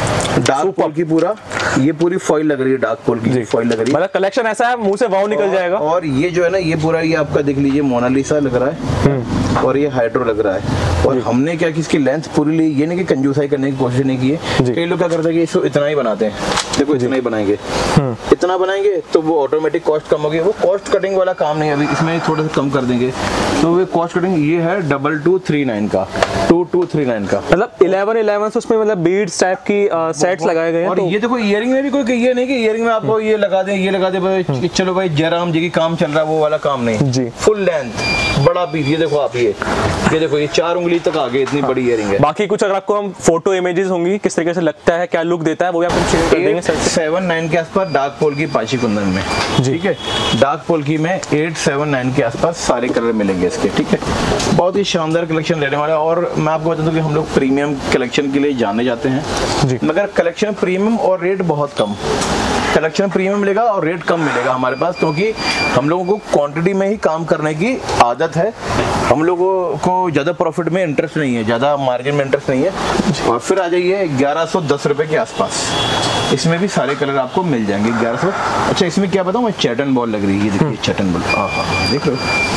डार्क पोल की पूरा ये पूरी फॉइल लग रही है, डार्क पोल की फॉइल लग रही है, मतलब कलेक्शन ऐसा है मुंह से वाव निकल जाएगा। और ये जो है ना, ये पूरा ये आपका देख लीजिए मोनालिसा लग रहा है, और ये हाइड्रो लग रहा है। और हमने क्या कि इसकी लेंथ पूरी ली, ये नहीं कि कंजूसाई करने की कोशिश नहीं की है। कई लोग क्या करते हैं कि इसको इतना ही बनाते हैं, देखो इतना ही बनाएंगे, इतना बनाएंगे तो वो ऑटोमेटिक कॉस्ट कम होगी, वो कॉस्ट कटिंग वाला काम नहीं है, अभी इसमें थोड़ा सा कम कर देंगे तो वो कॉस्ट कटिंग। ये है डबल टू थ्री नाइन का, टू टू थ्री नाइन का, मतलब इलेवन इलेवन उसमें मतलब बीड्स टाइप की सेट्स लगाए गए हैं। और तो ये देखो इयरिंग में भी कोई ये नहीं कि इयरिंग में आपको ये लगा दें, ये लगा दे, चलो भाई जयराम जी की काम चल रहा है, वो वाला काम नहीं जी, फुल लेंथ बड़ा पीस। ये देखो आप, ये ये देखो ये चार उंगली तक आ गई, इतनी बड़ी इयरिंग है। बाकी कुछ अगर आपको हम फोटो इमेजेस होंगी किस तरीके से लगता है, क्या लुक देता है, वो भी आपको शेयर कर देंगे। सेवन नाइन के आसपास डार्क पोल की पाची कुंदन में, ठीक है, डार्क पोल की में एट सेवन नाइन के आसपास सारे कलर मिलेंगे इसके, ठीक है। बहुत ही शानदार कलेक्शन रहने वाला है। और मैं आपको बता दूं कि हम लोग प्रीमियम कलेक्शन के लिए जाने जाते हैं जी, मगर कलेक्शन प्रीमियम और रेट बहुत कम, कलेक्शन प्रीमियम मिलेगा और रेट कम मिलेगा हमारे पास, क्योंकि हम लोगों को क्वांटिटी में ही काम करने की आदत है। हम लोगों को ज़्यादा प्रॉफिट में इंटरेस्ट नहीं है, ज़्यादा मार्जिन में इंटरेस्ट नहीं है। और फिर आ जाइए ग्यारह सौ दस रुपये के आसपास, इसमें भी सारे कलर आपको मिल जाएंगे ग्यारह सौ। अच्छा इसमें क्या बताऊँ मैं, चैटन बॉल लग रही है, ये देखिए चैटन बॉल, हाँ हाँ देख लो,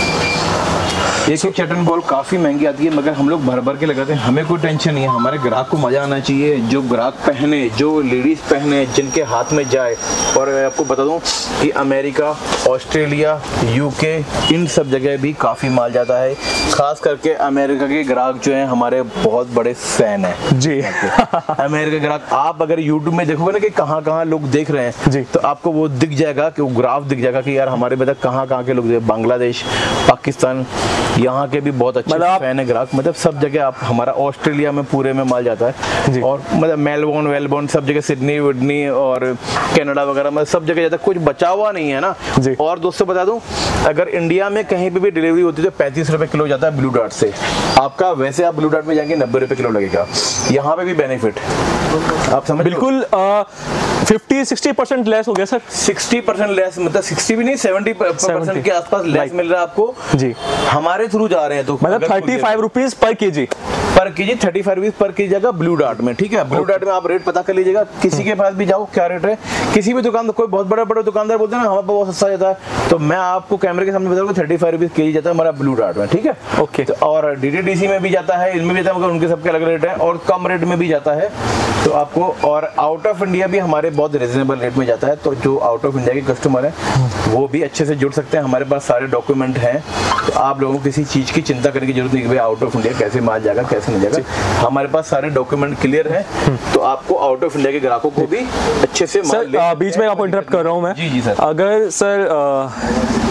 ये चैटन बॉल काफ़ी महंगी आती है, मगर हम लोग भर भर के लगाते हैं, हमें कोई टेंशन नहीं है, हमारे ग्राहक को मज़ा आना चाहिए, जो ग्राहक पहने, जो लेडीज़ पहने, जिनके हाथ में जाए। और आपको बता दूं कि अमेरिका, ऑस्ट्रेलिया, यूके, इन सब जगह भी काफ़ी माल जाता है, खास करके अमेरिका के ग्राहक जो हैं हमारे बहुत बड़े फैन हैं जी। अमेरिका के ग्राहक, आप अगर यूट्यूब में देखोगे ना कि कहाँ कहाँ लोग देख रहे हैं जी, तो आपको वो दिख जाएगा कि वो ग्राफ दिख जाएगा कि यार हमारे बेटा कहाँ कहाँ के लोग, बांग्लादेश, पाकिस्तान, यहाँ के भी बहुत अच्छे फैन है ग्राहक, मतलब सब जगह आप हमारा ऑस्ट्रेलिया में पूरे में माल जाता है और मतलब मेलबोर्न वेलबोर्न सब जगह, सिडनी विडनी और कनाडा वगैरह में सब जगह जाता है, कुछ बचा हुआ नहीं है ना। और दोस्तों बता दूं, अगर इंडिया में कहीं पे भी डिलीवरी होती है तो पैंतीस रुपए किलो जाता है ब्लू डार्ट से आपका, वैसे आप ब्लू डार्ट में जाएंगे नब्बे रुपए किलो लगेगा, यहाँ पे भी बेनिफिट आप समझ बिल्कुल फिफ्टी सिक्सटी परसेंट लेस हो गया सर। सिक्सटी परसेंट लेस, मतलब सिक्सटी भी नहीं सेवेंटी परसेंट के आसपास लेस मिल रहा है आपको जी, हमारे थ्रू जा रहे हैं तो मतलब थर्टी फाइव रुपीज पर K G per KG thirty five rupees per KG जाएगा ब्लू डार्ट में, ठीक है। ब्लू डार्ट में आप रेट पता कर लीजिएगा, किसी के पास भी जाओ क्या रेट है, किसी भी दुकान, कोई बहुत बड़ा बड़ा दुकानदार बोलते हैं ना हमारे पास बहुत सस्ता जाता है, तो मैं आपको कैमरे के सामने बता दूंगा थर्टी फाइव रुपीज के जी जाता है हमारा ब्लू डार्ट में, ठीक है ओके। तो और डीटीडीसी में भी जाता है, इनमें भी जाता है, मगर उनके सबके अलग रेट है और कम रेट में भी जाता है तो आपको, और आउट ऑफ इंडिया भी हमारे बहुत रिजनेबल रेट में जाता है, तो जो आउट ऑफ इंडिया के कस्टमर है वो भी अच्छे से जुड़ सकते हैं, हमारे पास सारे डॉक्यूमेंट हैं, तो आप लोगों को किसी चीज की चिंता करने की जरूरत नहीं कि भाई आउट ऑफ इंडिया कैसे माल जाएगा कैसे नहीं जाएगा, हमारे पास सारे डॉक्यूमेंट क्लियर हैं, तो आपको आउट ऑफ इंडिया के ग्राहकों को भी अच्छे से माल ले। सर बीच में आपको इंटरप्ट कर रहा हूं मैं, जी जी सर। अगर सर आ,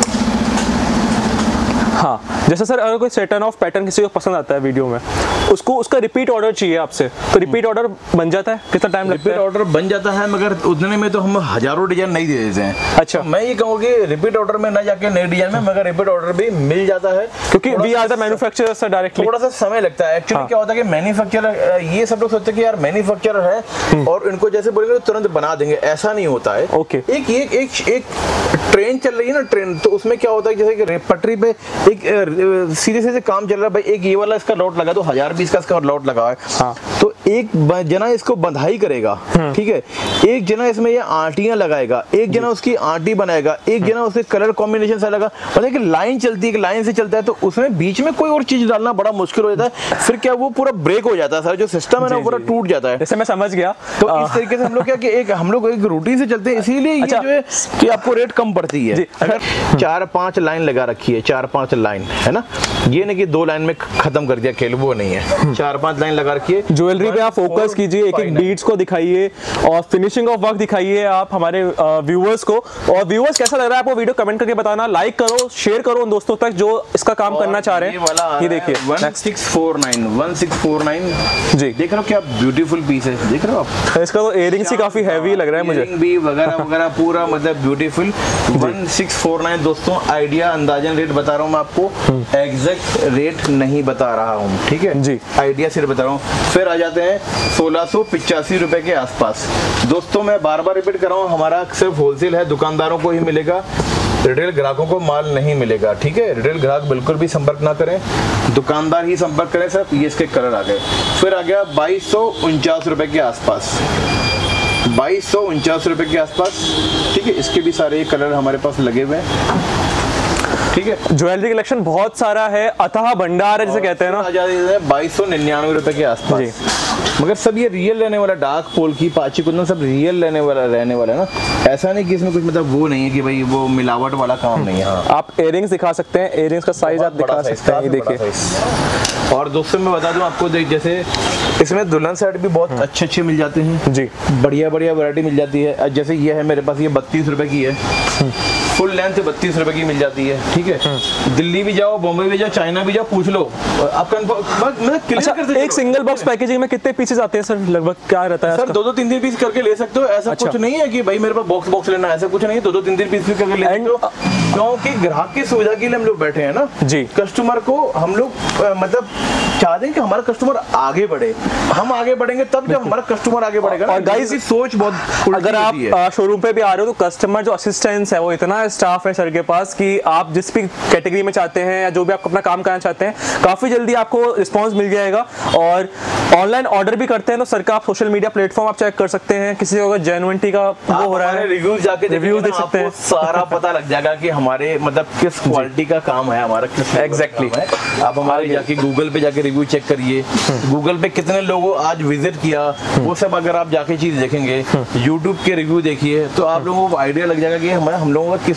हाँ जैसे सर अगर कोई सेटन ऑफ पैटर्न किसी को पसंद आता है वीडियो में, उसको उसका रिपीट ऑर्डर चाहिए आपसे, तो रिपीट ऑर्डर बन जाता है, कितना टाइम लगता है? रिपीट ऑर्डर बन जाता है, मगर उतने में तो हम हजारों डिजाइन नहीं दे देते हैं। अच्छा, तो मैं ये कहूँगी रिपीट ऑर्डर में ना जाके नए डिजाइन में, मगर रिपीट ऑर्डर भी मिल जाता है, क्योंकि we are the manufacturer sir directly. थोड़ा सा समय लगता है एक्चुअली। क्या होता है कि मैन्युफैक्चरर, ये सब लोग सोचते हैं कि यार मैन्युफैक्चरर है और इनको जैसे बोलेंगे तो तुरंत बना देंगे, ऐसा नहीं होता है। ओके, एक एक एक एक ट्रेन चल रही है ना ट्रेन, तो उसमें क्या होता है जैसे कि पटरी पे एक सीधे सीधे काम चल रहा है, भाई एक ये वाला इसका लॉट लगा तो हजार बीस का इसका लॉट लगा है, हाँ। तो एक जना इसको बंधाई करेगा, ठीक है, एक जना इसमें ये आंटियां लगाएगा, एक जना उसकी आंटी बनाएगा, एक जना उसके कलर कॉम्बिनेशन से लगा, मतलब कि लाइन चलती है, एक लाइन से चलता है, तो उसमें बीच में कोई और चीज डालना बड़ा मुश्किल हो जाता है, फिर क्या वो पूरा ब्रेक हो जाता है, सर जो सिस्टम है ना पूरा टूट जाता है। जैसे मैं समझ गया, तो इस तरीके से हम लोग क्या कि एक हम लोग एक रूटीन से चलते हैं, इसीलिए ये जो है कि आपको रेट कम पड़ती है। चार पांच लाइन लगा रखी है, चार पांच लाइन है ना, ये नहीं कि दो लाइन में खत्म कर दिया खेल, वो नहीं है, चार पांच लाइन लगा रखी है। ज्वेलरी पे आप फोकस कीजिए, एक एक बीड्स को दिखाइए और फिनिशिंग ऑफ वर्क दिखाइए आप हमारे व्यूअर्स को, और व्यूअर्स कैसा लग रहा है आपको वीडियो कमेंट करके बताना, लाइक करो, शेयर करो उन दोस्तों तक जो इसका काम करना चाह रहे हैं। ये देखिए one six four nine one six four nine जी, देख रहे हो क्या ब्यूटीफुल पीस है, देख रहे हो आप, इसका तो इयरिंग्स ही काफी हैवी लग रहा है मुझे, भी वगैरह वगैरह पूरा मतलब beautiful. One six four nine दोस्तों, आइडिया अंदाजन रेट बता रहा हूँ मैं आपको, एग्जैक्ट रेट नहीं बता रहा हूँ, ठीक है जी, आइडिया से बता रहा हूँ। फिर आ जाते हैं सोलह सौ पिचासी रुपए के आसपास। दोस्तों मैं बार बार रिपीट कर रहा हूँ, हमारा सिर्फ होलसेल है, दुकानदारों को ही मिलेगा, रिटेल ग्राहकों को माल नहीं मिलेगा, ठीक है। रिटेल ग्राहक बिल्कुल भी संपर्क ना करें, दुकानदार ही संपर्क करें सर। ये इसके कलर आ गए। फिर आ गया बाईस सौ उनचास रुपए के आसपास, बाईस सौ उनचास रुपए के आसपास, ठीक है। इसके भी सारे कलर हमारे पास लगे हुए हैं, ठीक है। ज्वेलरी कलेक्शन बहुत सारा है, अथाह भंडार है जिसे कहते हैं ना। बाईस सौ निन्यानवे रुपए के आसपास, मगर सब ये रियल रहने वाला, डार्क पोल की पाची कुंदन सब रियल रहने वाला रहने वाला है ना, ऐसा नहीं कि इसमें कुछ मतलब वो नहीं है कि भाई वो मिलावट वाला काम नहीं है। हाँ। आप इयरिंग्स दिखा सकते हैं, इयरिंग्स का साइज आप दिखा सकते हैं, ये देखिए। और दोस्तों मैं बता दूं आपको, देख जैसे इसमें दुल्हन सेट भी बहुत अच्छे अच्छे मिल जाते हैं जी, बढ़िया बढ़िया वैरायटी मिल जाती है। जैसे ये है मेरे पास, ये बत्तीस रुपए की है, फुल लेंथ बत्तीस रुपए की मिल जाती है, ठीक है। दिल्ली भी जाओ, बॉम्बे भी जाओ, चाइना भी जाओ, पूछ लो आप मतलब। अच्छा, एक सिंगल बॉक्स पैकेजिंग में कितने पीसेस आते हैं सर, लगभग क्या रहता है सर? दो दो तीन तीन पीस करके ले सकते हो, ऐसा अच्छा। कुछ नहीं है कि भाई मेरे पास बॉक्स बॉक्स लेना, ऐसा कुछ नहीं, दो दो तीन तीन पीस करके ले सकते हो, क्योंकि ग्राहक की सुविधा के लिए हम लोग बैठे हैं ना जी। कस्टमर को हम लोग मतलब चाहते हैं कि हमारा कस्टमर आगे बढ़े, हम आगे बढ़ेंगे तब जब हमारा कस्टमर आगे बढ़ेगा। और गाइस की सोच बहुत, अगर आप शोरूम पे भी आ रहे हो तो कस्टमर जो असिस्टेंस है वो इतना स्टाफ है सर के पास कि आप जिस भी कैटेगरी में चाहते हैं या जो भी आप अपना काम करना चाहते हैं, काफी जल्दी आपको रिस्पांस मिल जाएगा। और ऑनलाइन ऑर्डर भी करते हैं तो सर का आप सोशल मीडिया प्लेटफॉर्म आप चेक कर सकते हैं, किसी को अगर जेन्युइनिटी का वो हो रहा है, रिव्यूज जाके रिव्यू देख सकते हैं, सारा पता लग जाएगा कि हमारे मतलब किस क्वालिटी का काम है, हमारा किस एग्जैक्टली है। आप हमारे जाके गूगल पे जाके रिव्यू चेक करिए, गूगल पे कितने लोगों आज विजिट किया, वो सब अगर आप जाके चीज देखेंगे, यूट्यूब के रिव्यू देखिए, तो आप लोगों को आइडिया लग जाएगा कि हमारा हम लोगों का किस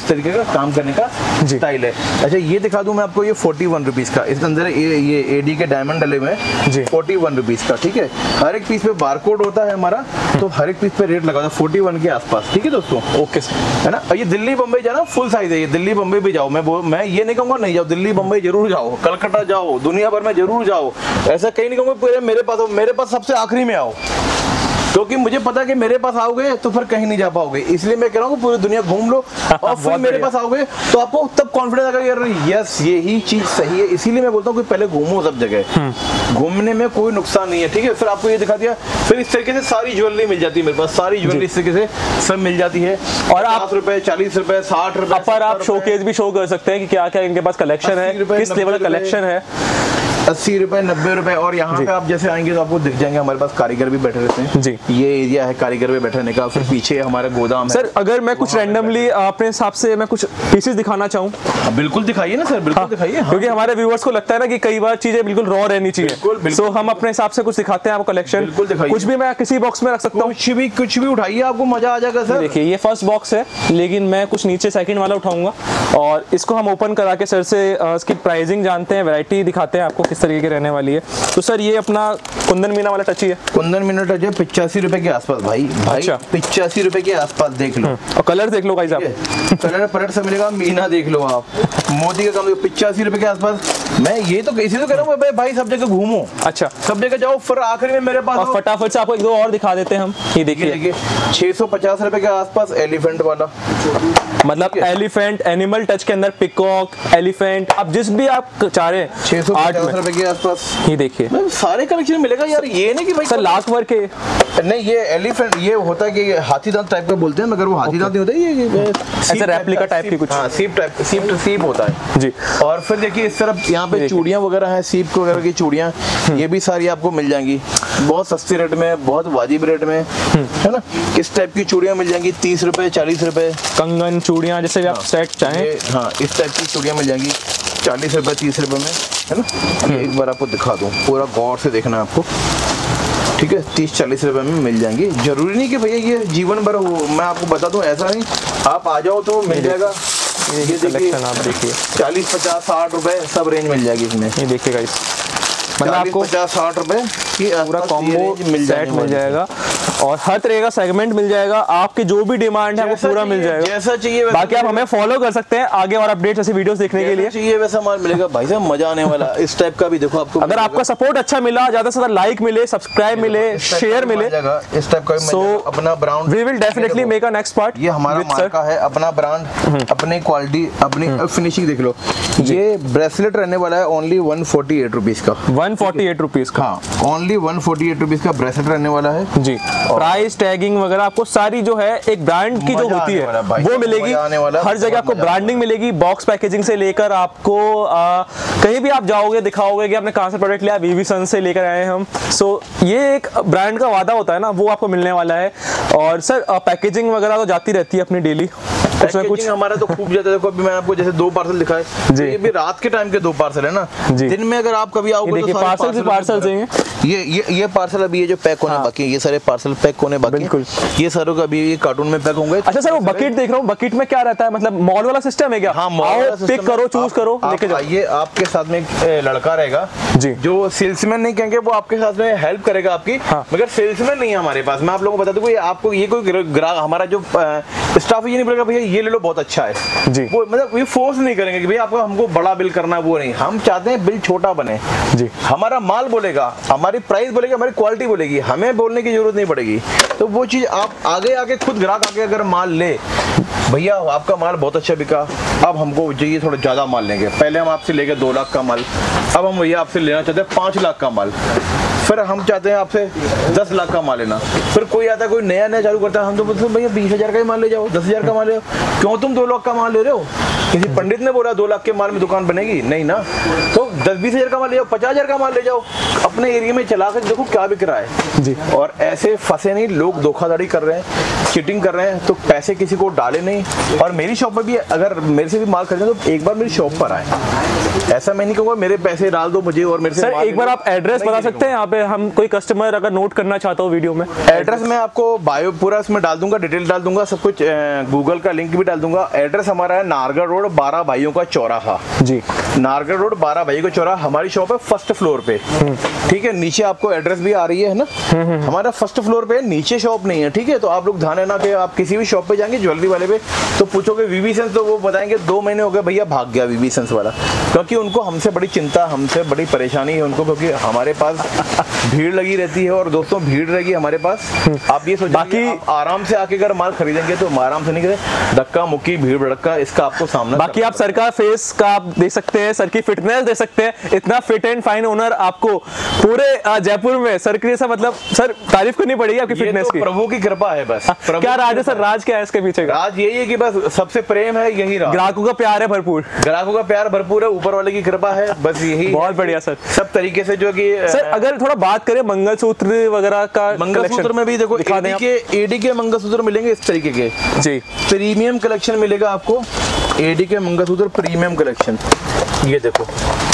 इस तरीके का काम करने का स्टाइल है। अच्छा ये दिखा दूं मैं आपको, ये फोर्टी वन रुपीज का, इसके अंदर ये ये एडी के डायमंड डले हुए हैं, फोर्टी वन रुपीज का, ठीक है। हर एक पीस पे बारकोड होता है हमारा, तो हर एक पीस पे रेट लगा होता है फोर्टी वन के आसपास, ठीक है दोस्तों। ओके सर, है ना। ये दिल्ली बम्बई जाना फुल साइज है, ये दिल्ली बम्बई भी जाओ, मैं मैं ये नहीं कहूँगा नहीं जाओ, दिल्ली बम्बई जरूर जाओ, कलकत्ता जाओ, दुनिया भर में जरूर जाओ, ऐसा कहीं नहीं कहूँगा पूरे मेरे पास, मेरे पास सबसे आखिरी में आओ, क्योंकि मुझे पता है कि मेरे पास आओगे तो फिर कहीं नहीं जा पाओगे, इसलिए मैं कह रहा हूँ पूरी दुनिया घूम लो और फिर मेरे पास आओगे तो आपको तब कॉन्फिडेंस आएगा यार यस यही चीज सही है। इसीलिए मैं बोलता हूँ कि पहले घूमो सब जगह, घूमने में कोई नुकसान नहीं है, ठीक है। फिर आपको ये दिखा दिया, फिर इस तरीके से सारी ज्वेलरी मिल जाती है मेरे पास, सारी ज्वेलरी इस तरीके से सब मिल जाती है, और आप रुपए चालीस रुपए साठ रुपए पर आप शोकेस भी शो कर सकते हैं कि क्या क्या इनके पास कलेक्शन है, किस लेवल का कलेक्शन है। अस्सी रुपए नब्बे रुपए, और यहाँ पे आप जैसे आएंगे तो आपको दिख जाएंगे हमारे पास कारीगर भी बैठे रहते हैं जी। ये एरिया है कारीगर भी बैठने का, फिर पीछे हमारा गोदाम है। सर अगर मैं कुछ रैंडमली अपने हिसाब से मैं कुछ पीसेस दिखाना चाहूँ, बिल्कुल दिखाइए ना सर, बिल्कुल दिखाइए, हाँ। क्योंकि हमारे व्यूअर्स को लगता है ना कि कई बार चीजें बिल्कुल रॉ रहनी चाहिए, सो हम अपने हिसाब से कुछ दिखाते हैं आपको कलेक्शन। बिल्कुल दिखाइए, कुछ भी मैं किसी बॉक्स में रख सकता हूँ, कुछ भी कुछ भी उठाइए, आपको मजा आ जाएगा सर। देखिए ये फर्स्ट बॉक्स है, लेकिन मैं कुछ नीचे सेकंड वाला उठाऊंगा और इसको हम ओपन करा के सर से इसकी प्राइसिंग जानते हैं, वैरायटी दिखाते हैं आपको किस तरीके की रहने वाली है। तो सर ये अपना कुंदन मीना वाला टच ही है, कुंदन मीना टच है, पिचासी रुपए के आसपास भाई, भाई अच्छा। पिचासी रुपए के आसपास देख लो, और कलर देख लो गाइस आप, कलर पलट से मिलेगा, मीना देख लो आप, मोती का काम, पिचासी रुपए के आसपास। मैं ये तो इसी तो कह रहा हूँ भाई सब जगह घूमो, अच्छा सब जगह जाओ, फिर आखिरी में मेरे पास और फटाफट से आपको एक दो और दिखा देते हैं हम। ये देखिए छह सौ पचास रुपए के आसपास एलिफेंट वाला, मतलब एलिफेंट एनिमल टच के अंदर पिकॉक एलिफेंट, अब जिस भी आप चाह रहे हैं छह सौ पचास रुपए के आसपास। ये देखिए सारे कलेक्शन मिलेगा यार, ये नहीं कि भाई सर लाख वर्क के नहीं, ये एलिफेंट ये होता है कि हाथी दांत टाइप का बोलते हैं, मगर वो हाथी दांत नहीं होता, ये ऐसा रेप्लिका टाइप की कुछ, हाँ सीप टाइप, सीप टू सीप होता है जी। और फिर देखिए इस तरफ यहाँ पे चूड़ियाँ वगैरह हैं, सीप वगैरह की चूड़ियाँ, ये भी सारी आपको मिल जाएंगी बहुत सस्ते रेट में, बहुत वाजिब रेट में, है ना। किस टाइप की चूड़ियाँ मिल जाएंगी, तीस रुपए चालीस रुपए, कंगन चूड़ियाँ जैसे आप सेट चाहें, हाँ इस टाइप की चूड़ियाँ मिल जाएंगी चालीस रुपए तीस रुपए में, है ना। एक बार आपको दिखा दूँ, पूरा गौर से देखना है आपको, ठीक है, तीस चालीस रुपए में मिल जाएंगी। जरूरी नहीं कि भैया ये जीवन भर हो, मैं आपको बता दूं ऐसा नहीं, आप आ जाओ तो मिल जाएगा। ये कलेक्शन आप देखिए चालीस पचास साठ रुपए सब रेंज मिल जाएगी इसमें। ये देखिएगा इस मतलब आपको पचास साठ रुपए की पूरा कॉम्बो सेट मिल जाएगा और हर तरह का सेगमेंट मिल जाएगा, आपकी जो भी डिमांड है वो पूरा मिल जाएगा जैसा चाहिए। बाकी आप हमें फॉलो कर सकते हैं आगे और अपडेट्स ऐसी वीडियोस देखने के लिए, चाहिए वैसा माल मिलेगा भाई साहब, मजा आने वाला। इस टाइप का भी देखो आपको, अगर आपका सपोर्ट अच्छा मिला, ज्यादा से ज्यादा लाइक मिले, सब्सक्राइब मिले, शेयर मिले, इस टाइप का सो अपना brand we will definitely make a next part. ये हमारा मार्का है, अपना ब्रांड, अपनी क्वालिटी, अपनी फिनिशिंग देख लो। ये ब्रेसलेट रहने वाला है only one forty eight rupees का, वन फोर्टी एट रुपीज का, हाँ only one forty eight rupees का ब्रेसलेट रहने वाला है जी। प्राइस टैगिंग वगैरह आपको सारी जो है एक ब्रांड की जो होती है वो मिलेगी, हर जगह आपको ब्रांडिंग मिलेगी, बॉक्स पैकेजिंग से लेकर आपको आ, कहीं भी आप जाओगे दिखाओगे कि आपने कहाँ से प्रोडक्ट लिया, वीवी सन से लेकर आए हम। सो ये एक ब्रांड का वादा होता है ना, वो आपको मिलने वाला है। और सर पैकेजिंग वगैरह तो जाती रहती है अपनी डेली, उसमें कुछ हमारा तो खूब जाता है। देखो अभी मैंने आपको जैसे दो पार्सल दिखाए, तो ये भी रात के टाइम के दो पार्सल है ना, दिन में अगर आप कभी आओगे तो पार्सल से पार्सल चाहिए। ये ये ये पार्सल अभी ये जो पैक होने बाकी है, ये सारे पार्सल पैक होने बाकी, बिल्कुल ये सारों का अभी ये कार्टून में पैक होंगे। अच्छा सर वो बकेट देख रहा हूँ, बकेट में क्या रहता है, मतलब मॉल वाला सिस्टम है क्या? हाँ मॉल पिक करो चूज करो लेके जाओ। ये आपके साथ में एक लड़का रहेगा जी, जो सेल्समैन नहीं कहेंगे, वो आपके साथ में हेल्प करेगा आपकी, मगर सेल्समैन नहीं है हमारे पास। मैं आप लोगों को बता दूं, आपको ये कोई ग्राहक हमारा जो स्टाफ ये नहीं बोलेगा भैया ये ले लो बहुत अच्छा है जी, वो मतलब ये फोर्स नहीं करेंगे कि भैया आपको हमको बड़ा बिल करना है, वो नहीं, हम चाहते हैं बिल छोटा बने जी। हमारा माल बोलेगा, हमारी प्राइस बोलेगी, हमारी क्वालिटी बोलेगी, हमें बोलने की जरूरत नहीं पड़ेगी। तो वो चीज आप आगे आके खुद ग्राहक आके अगर माल ले, भैया आपका माल बहुत अच्छा बिका, अब हमको चाहिए थोड़ा ज्यादा माल लेंगे, पहले हम आपसे लेके दो लाख का माल, अब हम भैया आपसे लेना चाहते हैं पांच लाख का माल, फिर हम चाहते हैं आपसे दस लाख का माल लेना। फिर कोई आता है कोई नया नया चालू करता है, हम तो बोलते हैं भैया बीस हजार का ही माल ले जाओ, दस हजार का माल ले जाओ, क्यों तुम दो लाख का माल ले रहे हो? किसी पंडित ने बोला दो लाख के माल में दुकान बनेगी? नहीं ना। तो दस बीस हजार का माल ले जाओ, पचास हजार का माल ले जाओ, अपने एरिया में चला कर देखो क्या बिक रहा है जी। और ऐसे फंसे नहीं लोग, धोखाधड़ी कर रहे हैं, चीटिंग कर रहे हैं, तो पैसे किसी को डाले नहीं। और मेरी शॉप पर भी अगर मेरे से भी माल खरीदे तो एक बार मेरी शॉप पर आए, ऐसा मैं नहीं कहूँगा मेरे पैसे डाल दो मुझे और मेरे से। सर एक बार आप एड्रेस बता सकते हैं यहाँ पे, हम कोई कस्टमर अगर नोट करना चाहता हो वीडियो में? एड्रेस मैं आपको बायो पूरा इसमें डाल दूंगा, डिटेल डाल दूंगा, सब कुछ गूगल का लिंक भी डाल दूंगा। एड्रेस हमारा है नारगढ़ रोड, बारह भाइयों का चौराहा जी। नारगढ़ रोड, बारह भाइयों का चौराहा हमारी शॉप है, फर्स्ट फ्लोर पे। ठीक है, नीचे आपको एड्रेस भी आ रही है ना, हमारा फर्स्ट फ्लोर पे, नीचे शॉप नहीं है। ठीक है, तो आप लोग ध्यान देना कि आप किसी भी शॉप पे जाएंगे ज्वेलरी वाले पे तो पूछोगे वीवी सेंस, तो वो बताएंगे दो महीने हो गए भैया भाग गया वीवी सेंस वाला, क्योंकि उनको हमसे बड़ी चिंता, हमसे बड़ी परेशानी है उनको, क्योंकि हमारे पास भीड़ लगी रहती है। और दोस्तों भीड़ रहेगी हमारे पास, आप ये सोचिए बाकी आप आराम से आके अगर माल खरीदेंगे तो आराम से नहीं करें, धक्का मुक्की भीड़ भड़का इसका आपको सामना। बाकी आप सर का फेस का आप देख सकते हैं, सर की फिटनेस देख सकते हैं, इतना फिट एंड फाइन ओनर आपको पूरे जयपुर में सर की जैसा, मतलब सर तारीफ करनी पड़ेगी आपकी फिटनेस तो की। प्रभु की कृपा है बस। क्या राज है सर, राज क्या है इसके पीछे का? राज यही है कि बस सबसे प्रेम है, यही राज, ग्राहकों का प्यार है भरपूर, ग्राहकों का प्यार भरपूर है, ऊपर वाले की कृपा है, बस यही। बहुत बढ़िया सर, सब तरीके से जो कि सर अगर थोड़ा बात करें मंगलसूत्र वगैरह का, मंगलसूत्र में भी देखो एडी के एडी के मंगलसूत्र मिलेंगे इस तरीके के जी, प्रीमियम कलेक्शन मिलेगा आपको, एडी के मंगलसूत्र प्रीमियम कलेक्शन, ये देखो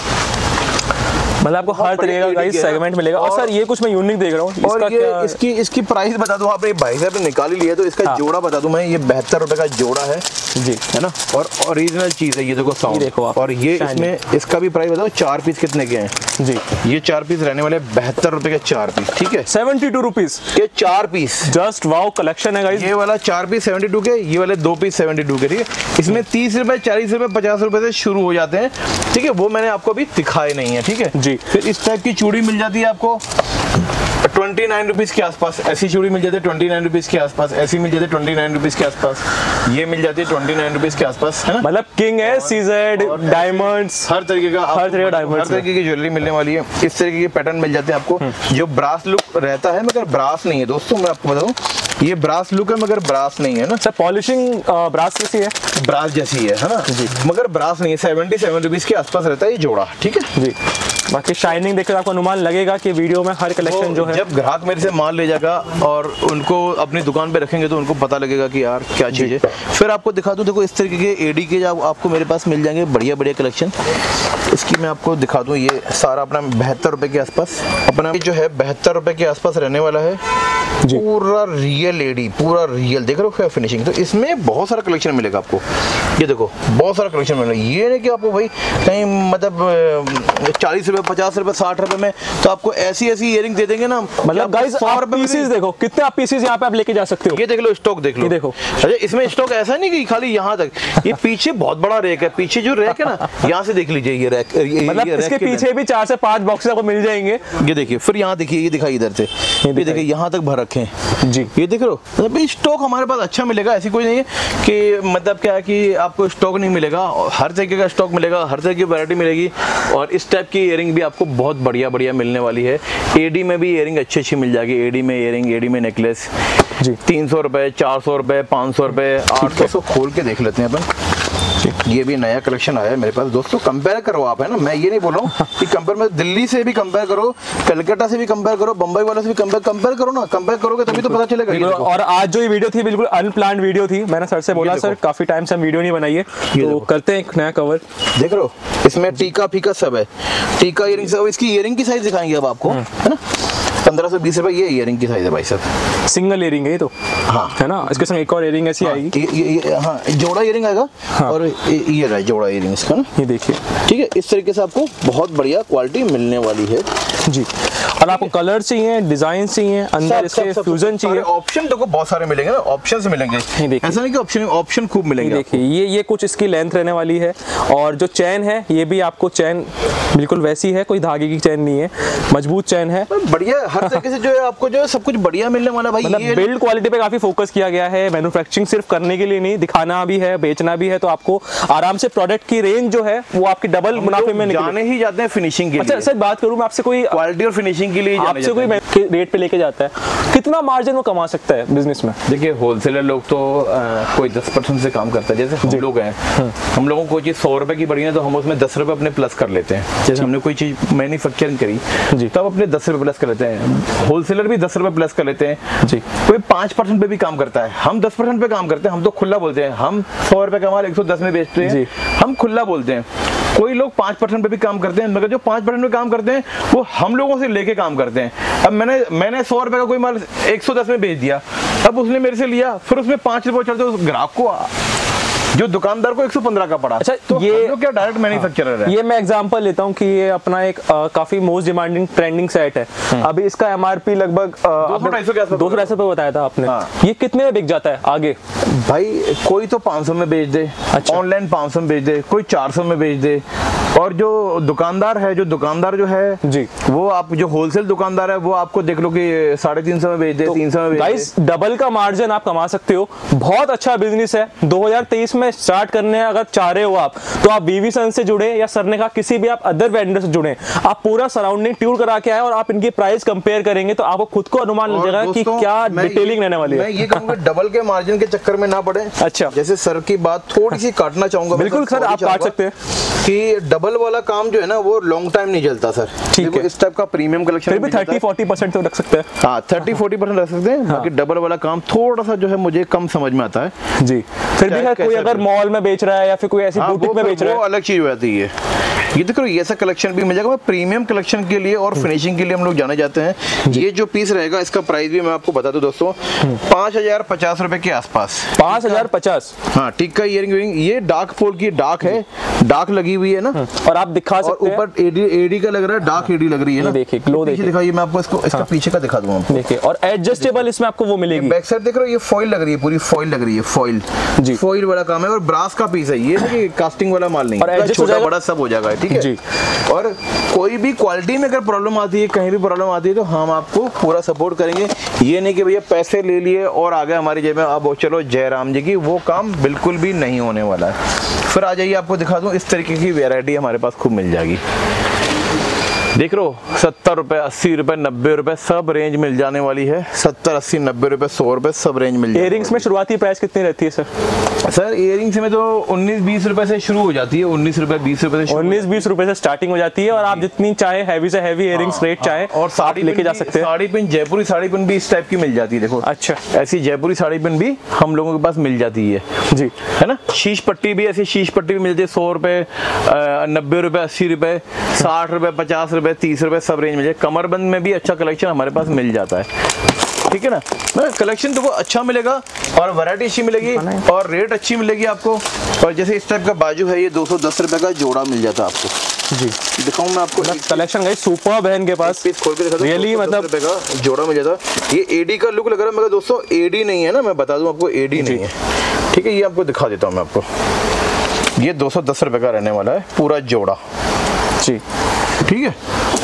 मतलब आपको हर तरीके का गाइस सेगमेंट मिलेगा। और, और सर ये कुछ मैं यूनिक देख रहा हूँ, और ये क्या? इसकी इसकी प्राइस बता दूं, आपने भाई साहब ने निकाल ही लिया तो इसका हाँ। जोड़ा बता दूं मैं, ये बहत्तर रुपए का जोड़ा है जी, है ना, और ओरिजिनल चीज है ये देखो साउंड देखो आप। और ये इसमें इसका भी प्राइस बताओ, चार पीस कितने के हैं जी, ये चार पीस रहने वाले बहत्तर रुपए के चार पीस, ठीक है, सेवेंटी टू रुपीज ये चार पीस, जस्ट वाओ कलेक्शन है गाइस। ये वाला चार पीस सेवेंटी टू के, ये वाले दो पीस सेवेंटी टू के, ठीक है। इसमें तीस रुपए, चालीस रुपए, पचास रुपए से शुरू हो जाते हैं, ठीक है, वो मैंने आपको अभी दिखाए नहीं है, ठीक है जी। फिर इस टाइप की चूड़ी मिल जाती है आपको ट्वेंटी नाइन रुपीज के आसपास, ऐसी चूड़ी मिल जाती है ट्वेंटी नाइन रुपीज के आसपास, ऐसी मिल जाती है ट्वेंटी नाइन रुपीज के आसपास, ये मिल जाती है ट्वेंटी नाइन रुपीज के आसपास, है ना। मतलब किंग है, सीजेड, डायमंड्स, हर तरीके का हर तरीके का डायमंड्स, हर तरीके की ज्वेलरी मिलने वाली है। इस तरीके के पैटर्न मिल जाते हैं आपको, जो ब्रास लुक रहता है मगर ब्रास नहीं है दोस्तों, मैं आपको बताऊं ये ब्रास लुक है मगर ब्रास नहीं है ना सर, पॉलिशिंग ब्रास जैसी है, ब्रास जैसी है है ना जी, मगर ब्रास नहीं है। सेवेंटी सेवन रुपीज के आसपास रहता है ये जोड़ा, ठीक है जी। बाकी शाइनिंग देखकर आपको अनुमान लगेगा कि वीडियो में हर कलेक्शन जो है, जब ग्राहक मेरे से माल ले जाएगा और उनको अपनी दुकान पे रखेंगे तो उनको पता लगेगा कि यार क्या चीज़ है। फिर आपको दिखा दूं, देखो इस तरीके के एडी के जब आपको मेरे पास मिल जाएंगे बढ़िया बढ़िया कलेक्शन, इसकी मैं आपको दिखा दूं, ये सारा अपना बहत्तर रुपए के आसपास, अपना जो है बहत्तर रुपए के आसपास रहने वाला है जी। पूरा रियल एडी, पूरा रियल, देख रहे हो फिनिशिंग, तो इसमें बहुत सारा कलेक्शन मिलेगा आपको, ये देखो बहुत सारा कलेक्शन मिलेगा। ये नहीं कि आपको भाई कहीं मतलब चालीस रुपए, पचास रुपए, साठ रुपए में तो आपको ऐसी ऐसी इयरिंग दे देंगे ना, मतलब गाइस आप पीसेस देखो कितने आप पीसेस यहाँ पे आप लेके जा सकते हो। ये देख लो स्टॉक, देख लो, ये देखो। अच्छा इसमें स्टॉक ऐसा नहीं कि खाली यहाँ तक, ये पीछे बहुत बड़ा रैक है, पीछे जो रैक है ना यहाँ से देख लीजिए ये रैक, मतलब इसके पीछे भी चार से पांच बॉक्सेस आपको मिल जाएंगे। ये देखिए, फिर यहाँ देखिए, ये दिखाई इधर से, ये देखिए यहाँ तक भर रखे हैं जी, ये देख रहे हो। स्टॉक हमारे पास अच्छा मिलेगा, ऐसी कोई नहीं है कि मतलब क्या है कि आपको स्टॉक नहीं मिलेगा, हर तरीके का स्टॉक मिलेगा, हर तरह की वैरायटी मिलेगी। और इस टाइप की इयरिंग भी आपको बहुत बढ़िया बढ़िया मिलने वाली है। एडी में भी इयरिंग अच्छी अच्छी मिल जाएगी, एडी में इयरिंग, एडी में नेकलेस जी, तीन सौ रुपए, चार सौ रुपए, पाँच सौ रुपए, आठ सौ। खोल के देख लेते हैं अपन, ये भी नया कलेक्शन आया है मेरे पास दोस्तों। कंपेयर करो आप, है ना, मैं ये नहीं बोल रहा हूँ कि कंपेयर में दिल्ली से भी कंपेयर करो, कलकत्ता से भी कंपेयर करो, बम्बई वालों से भी कंपेयर कंपेयर करो ना, कंपेयर करोगे तभी तो पता चलेगा। और आज जो ये वीडियो थी बिल्कुल अनप्लान्ड वीडियो थी, मैंने सर से बोला सर काफी टाइम से हम वीडियो नहीं बनाई है, तो करते हैं एक नया कवर। देख रहे हो इसमें टीका फीका सब है, टीका इयरिंग सब, इसकी इयरिंग की साइज दिखाएंगे अब आपको, है ना, पंद्रह सौ बीस रुपए ये इयरिंग की साइज है भाई साहब, सिंगल इयरिंग है ये तो, हाँ है ना, इसके संग एक और इयरिंग ऐसी आएगी, ये, ये, हाँ जोड़ा इयरिंग आएगा, हाँ। और ये रहा जोड़ा इयरिंग इसका ना, ये देखिए, ठीक है, इस तरीके से आपको बहुत बढ़िया क्वालिटी मिलने वाली है जी। और आपको कलर चाहिए, डिजाइन चाहिए, अंदर इसके फ्यूजन चाहिए, ऑप्शन देखो बहुत सारे मिलेंगे ना, ऑप्शंस मिलेंगे, ऐसा नहीं कि ऑप्शन ऑप्शन खूब मिलेंगे। देखिए ये ये कुछ इसकी लेंथ रहने वाली है, और जो चैन है ये भी आपको चैन बिल्कुल वैसी है, कोई धागे की चैन नहीं है, मजबूत चैन है, बढ़िया हर तरीके से जो है आपको जो है सब कुछ बढ़िया मिलने वाला भाई। मतलब बिल्ड क्वालिटी पे काफी फोकस किया गया है, मैन्युफैक्चरिंग सिर्फ करने के लिए नहीं, दिखाना भी है, बेचना भी है, तो आपको आराम से प्रोडक्ट की रेंज जो है वो आपकी डबल मुनाफे में जाने ही जाते हैं फिनिशिंग के लिए। अच्छा सर बात करूं मैं आपसे, कोई क्वालिटी और फिनिशिंग के लिए आपसे कोई रेट पे लेके जाता है, कितना मार्जिन वो कमा सकता है बिजनेस में? देखिए होलसेलर लोग तो आ, कोई दस परसेंट से काम करता है। जैसे हम लोग हैं, हम लोगों को कोई चीज़ सौ रुपए की पड़ी है तो हम उसमें दस रुपए अपने प्लस कर लेते हैं। जैसे हमने कोई चीज़ मैन्युफैक्चरिंग करी जी, तब अपने दस रुपए प्लस कर लेते हैं। होलसेलर भी दस रुपए प्लस कर लेते हैं जी। कोई पाँच परसेंट पे भी काम करता है, हम दस परसेंट पे काम करते हैं। हम तो खुला बोलते हैं, हम सौ रुपए का माल एक सौ दस में बेचते हैं, हम खुला बोलते हैं। कोई लोग पाँच परसेंट पे भी काम करते हैं, मगर जो पाँच परसेंट पे काम करते हैं वो हम लोगों से लेके काम करते हैं। अब मैंने मैंने सौ रुपए का कोई माल एक सौ दस में बेच दिया, अब उसने मेरे से लिया, फिर उसमें पाँच रुपए चढ़ते उस ग्राहक को, जो दुकानदार को एक सौ पंद्रह का पड़ा। अच्छा, तो ये क्या डायरेक्ट मैन्युफैक्चरर है। ये मैं एग्जांपल लेता हूँ कि ये अपना एक आ, काफी मोस्ट डिमांडिंग ट्रेंडिंग सेट है। अभी इसका एमआरपी लगभग दो सौ ढाई सौ रुपए बताया था आपने। हाँ। ये कितने में बिक जाता है आगे? भाई कोई तो पाँच सौ में बेच दे, ऑनलाइन पाँच सौ में बेच दे, कोई चार सौ में बेच दे। और जो दुकानदार है, जो दुकानदार जो है जी, वो आप जो होलसेल दुकानदार है वो आपको देख लो कि साढ़े तीन सौ में बेच दे, तो तीन सौ में बेच गाइस डबल का मार्जिन आप कमा सकते हो। बहुत अच्छा बिजनेस है। दो हज़ार तेईस में स्टार्ट करने अगर चाह रहे हो आप, तो आप बीवी सन से जुड़े या सर ने कहा किसी भी आप अदर वेंडर से जुड़े, आप पूरा सराउंडिंग टूर करा के आए और आप इनकी प्राइस कंपेयर करेंगे तो आपको खुद को अनुमान लग जाएगा कि क्या डिटेलिंग रहने वाली है। मैं ये कहूंगा डबल के मार्जिन के चक्कर में ना पड़े। अच्छा, जैसे सर की बात थोड़ी सी काटना चाहूंगा। बिल्कुल सर, आप काट सकते हैं कि डबल वाला काम जो है ना वो लॉन्ग टाइम नहीं चलता सर। ठीक है, इस टाइप का प्रीमियम कलेक्शन फिर भी थर्टी फोर्टी परसेंट तो रख सकते हैं। हाँ, थर्टी फोर्टी परसेंट रख सकते हैं। बाकी डबल वाला काम थोड़ा सा जो है मुझे कम समझ में आता है जी। फिर भी कोई अगर मॉल में बेच रहा है या फिर कोई ऐसी बुटीक में बेच रहा है, वो अलग चीज हो जाती है। ये देखो ये ऐसा कलेक्शन भी मिल जाएगा। प्रीमियम कलेक्शन के लिए और फिनिशिंग के लिए हम लोग जाने जाते हैं। ये जो पीस रहेगा इसका प्राइस भी मैं आपको बता दूं दोस्तों, पाँच हजार पचास रुपए के आसपास। पाँच हजार पचास। हाँ, टिक्का इयरिंग। ये डार्क पोल की डार्क है, डार्क लगी हुई है ना, और आप दिखा सकते हैं ऊपर एडी एडी का लग रहा है, डार्क एडी लग रही है ना। देखिए ग्लो देखिए, दिखाइए, मैं आपको इसको इसका पीछे का दिखा दूंगा। देखिए, और एडजस्टेबल इसमें आपको वो मिलेगी। बैक साइड देख रहे हो, ये फॉइल लग रही है, पूरी फॉइल लग रही है, फॉइल जी, फॉइल वाला काम है। और ब्रास का पीस है ये, नहीं कास्टिंग वाला माल नहीं है, छोटा बड़ा सब हो जाएगा। ठीक है जी। और कोई भी क्वालिटी में अगर प्रॉब्लम आती है, कहीं भी प्रॉब्लम आती है, तो हम आपको पूरा सपोर्ट करेंगे। ये नहीं कि भैया पैसे ले लिए और आगे हमारी जेब में अब चलो जयराम जी की, वो काम बिल्कुल भी नहीं होने वाला है। फिर आ जाइए, आपको दिखा दूं, इस तरीके की वैरायटी हमारे पास खूब मिल जाएगी। देख लो, सत्तर रुपए, अस्सी रुपए, नब्बे रुपए सब रेंज मिल जाने वाली है। सत्तर, अस्सी, नब्बे रुपए, सौ रुपए सब रेंज मिल जाएगी। इयरिंग्स में शुरुआती प्राइस कितनी रहती है सर? सर इयरिंग्स में तो उन्नीस बीस रुपए से शुरू हो जाती है। उन्नीस रुपए बीस रुपए से उन्नीस बीस रुपए से स्टार्टिंग हो जाती है। और आप जितनी चाहे हैवी से हैवी इयरिंग्स रेट चाहे और साड़ी लेके जा सकते हैं। साड़ी पिन, जयपुरी साड़ी पिन भी इस टाइप की मिल जाती है। देखो, अच्छा, ऐसी जयपुरी साड़ी पिन भी हम लोगों के पास मिल जाती है जी, है ना। शीश पट्टी भी, ऐसी शीश पट्टी भी मिलती है, सौ रुपए, नब्बे रुपए, अस्सी रुपए, साठ रुपए, पचास रुपए, तीस रुपए सब रेंज में। कमरबंद में भी अच्छा कलेक्शन हमारे पास मिल जाता है। ठीक है ना, कलेक्शन तो वो अच्छा मिलेगा और वैरायटी अच्छी मिलेगी और रेट अच्छी मिलेगी आपको। और जैसे इस टाइप का बाजू है, ये दो सौ दस रुपए का जोड़ा मिल जाता है आपको जी। दिखाऊं मैं आपको कलेक्शन गाइस, सुपर बहन के पास पीस खोल के दिखा दूं, रियली मतलब रुपए का जोड़ा मिल जाता है। ये एडी का लुक लग रहा है मगर दोस्तों एडी नहीं है ना, मैं बता दूं आपको, एडी नहीं है। ठीक है, ये आपको दिखा देता हूँ मैं आपको। ये दो सौ दस रुपए का रहने वाला है पूरा जोड़ा जी। ठीक है,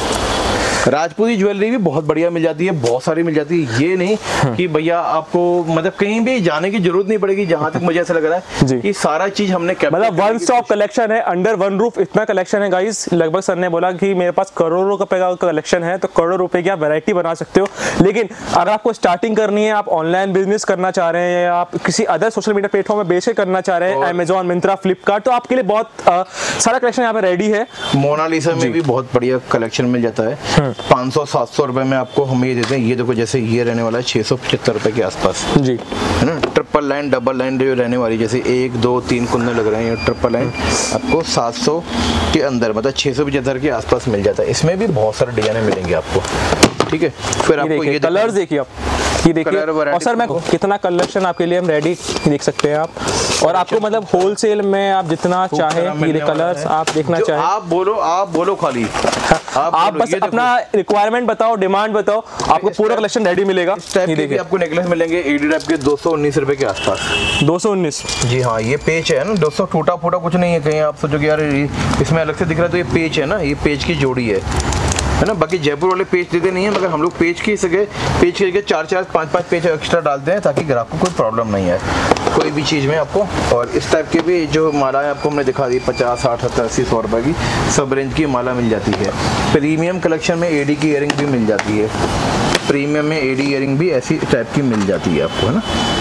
राजपूती ज्वेलरी भी बहुत बढ़िया मिल जाती है, बहुत सारी मिल जाती है। ये नहीं कि भैया आपको मतलब कहीं भी जाने की जरूरत नहीं पड़ेगी। जहां तक मुझे ऐसा लग रहा है कि सारा चीज हमने मतलब वन स्टॉप कलेक्शन है, अंडर वन रूफ इतना कलेक्शन है गाइस। लगभग सर ने बोला कि मेरे पास करोड़ों रुपए का कलेक्शन है, तो करोड़ों रुपए की आप वैरायटी बना सकते हो। लेकिन अगर आपको स्टार्टिंग करनी है, आप ऑनलाइन बिजनेस करना चाह रहे हैं या आप किसी अदर सोशल मीडिया प्लेटफॉर्म में बेच करना चाह रहे हैं, अमेजॉन, मिंत्रा, फ्लिपकार्ट, तो आपके लिए बहुत आ, सारा कलेक्शन यहाँ पे रेडी है। मोनालिसा में भी बहुत बढ़िया कलेक्शन मिल जाता है। पाँच सौ सात सौ रुपए में आपको हम ये देते हैं। ये देखो, जैसे ये रहने वाला है छह सौ पचहत्तर रुपए के आसपास जी, है ना। ट्रिपल लाइन, डबल लाइन जो रहने वाली, जैसे एक दो तीन कुंदन लग रहे हैं, ये ट्रिपल लाइन आपको सात सौ के अंदर मतलब छह सौ पचहत्तर के आसपास मिल जाता है। इसमें भी बहुत सारे डिजाइने मिलेंगे आपको। ठीक है, फिर आपको ये कलर्स देखिए आप, ये देखिए। और सर मैं कितना कलेक्शन आपके लिए हम रेडी देख सकते हैं आप। और आपको मतलब होलसेल में आप जितना चाहे ये कलर्स आप देखना चाहे, आप बोलो, आप बोलो खाली आप, आप बस अपना रिक्वायरमेंट बताओ, डिमांड बताओ, आपको पूरा कलेक्शन रेडी मिलेगा। ये देखिए, आपको नेकलेस मिलेंगे एडी टाइप के दो सौ उन्नीस रुपए के आसपास। दो सौ उन्नीस जी हाँ, ये पेच है ना दोस्तों, टूटा फूटा कुछ नहीं है। कहीं आप सोचो कि यार इसमें अलग से दिख रहा है, तो ये पेच है ना, ये पेच की जोड़ी है है ना। बाकी जयपुर वाले पेज देते नहीं है, मगर हम लोग पेज की जगह पेज की जगह चार चार पाँच पाँच पेज एक्स्ट्रा डालते हैं ताकि ग्राहक को कोई प्रॉब्लम नहीं है कोई भी चीज़ में आपको। और इस टाइप के भी जो माला है आपको हमने दिखा दी, पचास साठ सत्तर अस्सी सौ रुपए की सब रेंज की माला मिल जाती है। प्रीमियम कलेक्शन में एडी की इयरिंग भी मिल जाती है, प्रीमियम में एडी इयरिंग भी ऐसी टाइप की मिल जाती है आपको, है ना।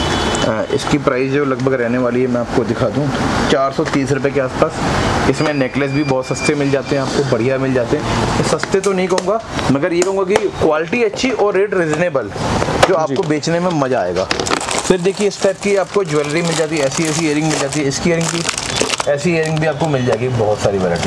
आ, इसकी प्राइस जो लगभग रहने वाली है मैं आपको दिखा दूँ, चार सौ तीस रुपये के आसपास। इसमें नेकलेस भी बहुत सस्ते मिल जाते हैं आपको, बढ़िया मिल जाते हैं। सस्ते तो नहीं कहूँगा, मगर ये कहूँगा कि क्वालिटी अच्छी और रेट रिजनेबल, जो आपको बेचने में मज़ा आएगा। फिर देखिए इस टाइप की आपको ज्वेलरी मिल जाती है, ऐसी ऐसी इयरिंग मिल जाती है। इसकी इयरिंग की ऐसी इयरिंग भी आपको मिल जाएगी, बहुत सारी वैरायटी,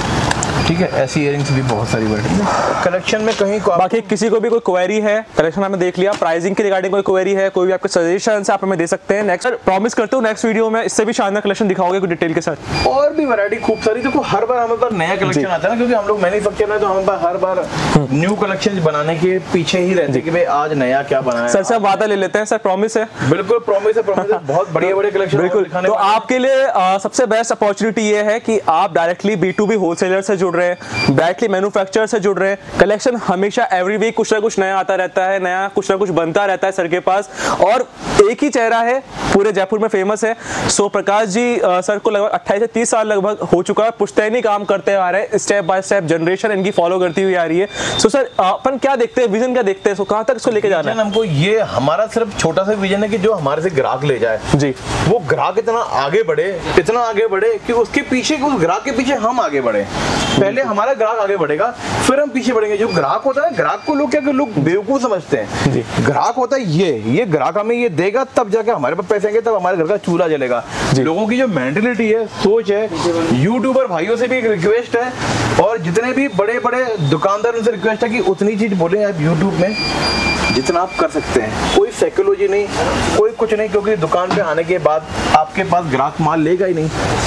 ठीक है। ऐसी इयरिंग्स भी बहुत सारी वैरायटी कलेक्शन में कहीं को। बाकी किसी को भी कोई क्वेरी है, कलेक्शन हमने देख लिया, प्राइसिंग के रिगार्डिंग कोई क्वेरी है, कोई भी आपके सजेशन आप हमें दे सकते हैं। नेक्स्ट प्रॉमिस करते हूँ नेक्स्ट वीडियो में इससे भी शानदार कलेक्शन दिखाओगे कुछ डिटेल के साथ, और भी वैरायटी खूब सारी। देखो हर बार हमारे पास नया कलेक्शन आता है ना, क्योंकि हम लोग मैन्युफैक्चर है तो हमारे पास हर बार न्यू कलेक्शन बनाने के पीछे ही रहते हैं कि भाई आज नया क्या बनाया। सर सर वादा ले लेते हैं, सर प्रॉमिस है। बिल्कुल प्रॉमिस है, प्रॉमिस है। बहुत बढ़िया बढ़िया कलेक्शन बिल्कुल। तो आपके लिए आ, सबसे बेस्ट अपॉर्चुनिटी ये है कि आप directly B to B wholesaler से जुड़ रहे हैं, डायरेक्टली मैन्युफैक्चरर से जुड़ रहे हैं। कलेक्शन हमेशा एवरी वीक कुछ ना कुछ नया आता रहता है, नया कुछ ना कुछ बनता रहता है सर के पास, और एक ही चेहरा है पूरे जयपुर में फेमस है। सो प्रकाश जी आ, सर को लगभग अट्ठाईस से तीस साल लगभग हो चुका है, पुश्तैनी काम करते आ रहे हैं, स्टेप बाय स्टेप जनरेशन इनकी फॉलो करती हुई आ रही है। सो सर अपन क्या देखते हैं, विजन क्या देखते हैं, सो कहां तक इसको लेके जाना है? हमको ये हमारा सिर्फ छोटा सा विजन है कि जो हमारे से ग्राहक ले जाए जी, वो ग्राहक इतना आगे बढ़े, इतना आगे बढ़े कि उसके पीछे, उस ग्राहक के पीछे हम आगे बढ़े। पहले हमारा ग्राहक आगे बढ़ेगा, फिर हम पीछे बढ़ेंगे। जो ग्राहक होता है, ग्राहक को लोग क्या लोग बेवकूफ समझते हैं। ग्राहक होता है ये ये ग्राहक हमें ये देगा, तब जाके हमारे पास पैसे आएंगे, तब हमारे घर का चूल्हा जलेगा। लोगों की जो मेंटेलिटी है, सोच है, यूट्यूबर भाइयों से भी एक रिक्वेस्ट है, और जितने भी बड़े बड़े दुकानदार उनसे रिक्वेस्ट है कि उतनी चीज बोले आप यूट्यूब में जितना आप कर सकते हैं। कोई साइकोलॉजी नहीं, कोई कुछ नहीं, क्योंकि दुकान पे आने के बाद आपके पास ग्राहक माल लेगा ही नहीं।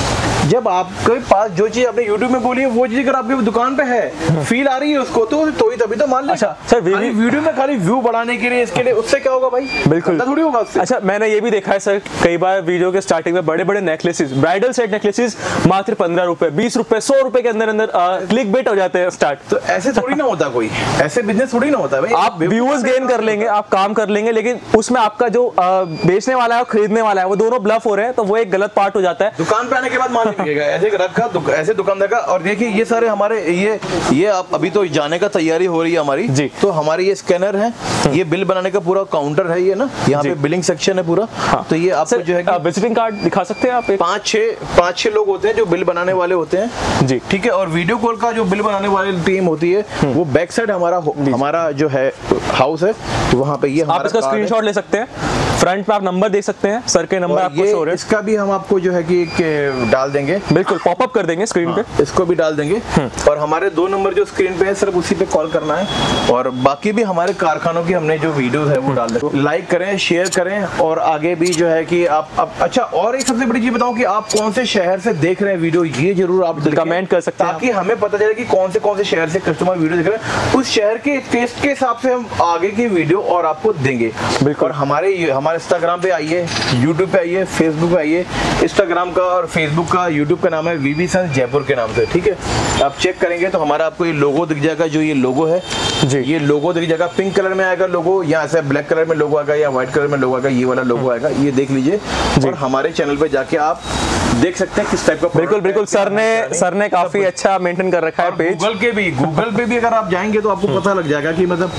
जब आपके पास जो चीज आपने YouTube में बोली है वो चीज अगर आपकी दुकान पे है, फील आ रही है उसको, तो तो ही तभी तो मान लेगा। अच्छा सर, खाली वीडियो में खाली व्यू बढ़ाने के लिए, इसके लिए उससे क्या होगा भाई? बिल्कुल थोड़ी होगा उससे। अच्छा, मैंने ये भी देखा है सर कई बार वीडियो के स्टार्टिंग में बड़े बड़े नेकलेसेस, ब्राइडल सेट नेकलेसेस मात्र पंद्रह रुपए बीस रुपए सौ रुपए के अंदर अंदर क्लिक बेट हो जाते हैं स्टार्ट। तो ऐसे थोड़ी ना होता, कोई ऐसे बिजनेस थोड़ी ना होता भाई। आप व्यूअर्स गेन कर लेंगे, आप काम कर लेंगे, लेकिन उसमें आपका जो बेचने वाला है और खरीदने वाला है वो दोनों ब्लफ हो रहे हैं, तो वो एक गलत पार्ट हो जाता है। दुकान पे आने के बाद माल नहीं बिकेगा ऐसे ग्राहक का, दुक, ऐसे दुकानदार का। और देखिए ये सारे हमारे ये ये आप अभी तो जाने का तैयारी हो रही है हमारी जी। तो हमारे ये स्कैनर है, ये बिल बनाने का पूरा काउंटर है, ये ना यहाँ पे बिलिंग सेक्शन है पूरा। हाँ। तो ये आपको जो है विजिटिंग कार्ड दिखा सकते हैं आप? पाँच छः पाँच छः लोग होते हैं जो बिल बनाने वाले होते हैं जी, ठीक है। और वीडियो कॉल का जो बिल बनाने वाली टीम होती है वो बैक साइड हमारा हमारा जो है हाउस है, वहाँ पे ये आप इसका स्क्रीनशॉट ले सकते हैं, फ्रंट पे आप नंबर देख सकते हैं, सर के नंबर आपको शो हो रहे हैं। इसका भी हम आपको जो है कि डाल देंगे, बिल्कुल पॉपअप कर देंगे स्क्रीन पे, इसको भी डाल देंगे। और हमारे दो नंबर जो स्क्रीन पे है सिर्फ उसी पे कॉल करना है। और बाकी भी हमारे कारखानों की हमने जो वीडियोस है वो डाल देंगे। लाइक करें, शेयर करें, और आगे भी जो है कि आप, आप अच्छा और एक सबसे बड़ी चीज बताऊं कि आप कौन से शहर से देख रहे हैं वीडियो, ये जरूर आप कमेंट कर सकते हैं, ताकि हमें पता चले कि कौन से कौन से शहर से कस्टमर वीडियो देख रहे हैं। उस शहर के टेस्ट के हिसाब से हम आगे की वीडियो और आपको देंगे। बिल्कुल। और हमारे हमारे इंस्टाग्राम पे आइए, यूट्यूब पे आइए, फेसबुक पे आइए। इंस्टाग्राम का और फेसबुक का, यूट्यूब का नाम है वीवी सन्स जयपुर के नाम से, ठीक है। आप चेक करेंगे तो हमारा आपको ये लोगो दिख जाएगा, जो ये लोगो है जी, ये लोगो दिख जाएगा। पिंक कलर में आएगा लोगो, या ऐसे ब्लैक कलर में लोगो आएगा, या व्हाइट कलर में लोगो आएगा, ये वाला लोगो आएगा, ये देख लीजिए। और हमारे चैनल पे जाके आप देख सकते हैं किस टाइप का। बिल्कुल बिल्कुल, सर ने सर ने काफी अच्छा मेंटेन कर रखा है पेज। गूगल के भी गूगल पे भी अगर आप जाएंगे तो आपको पता लग जाएगा कि मतलब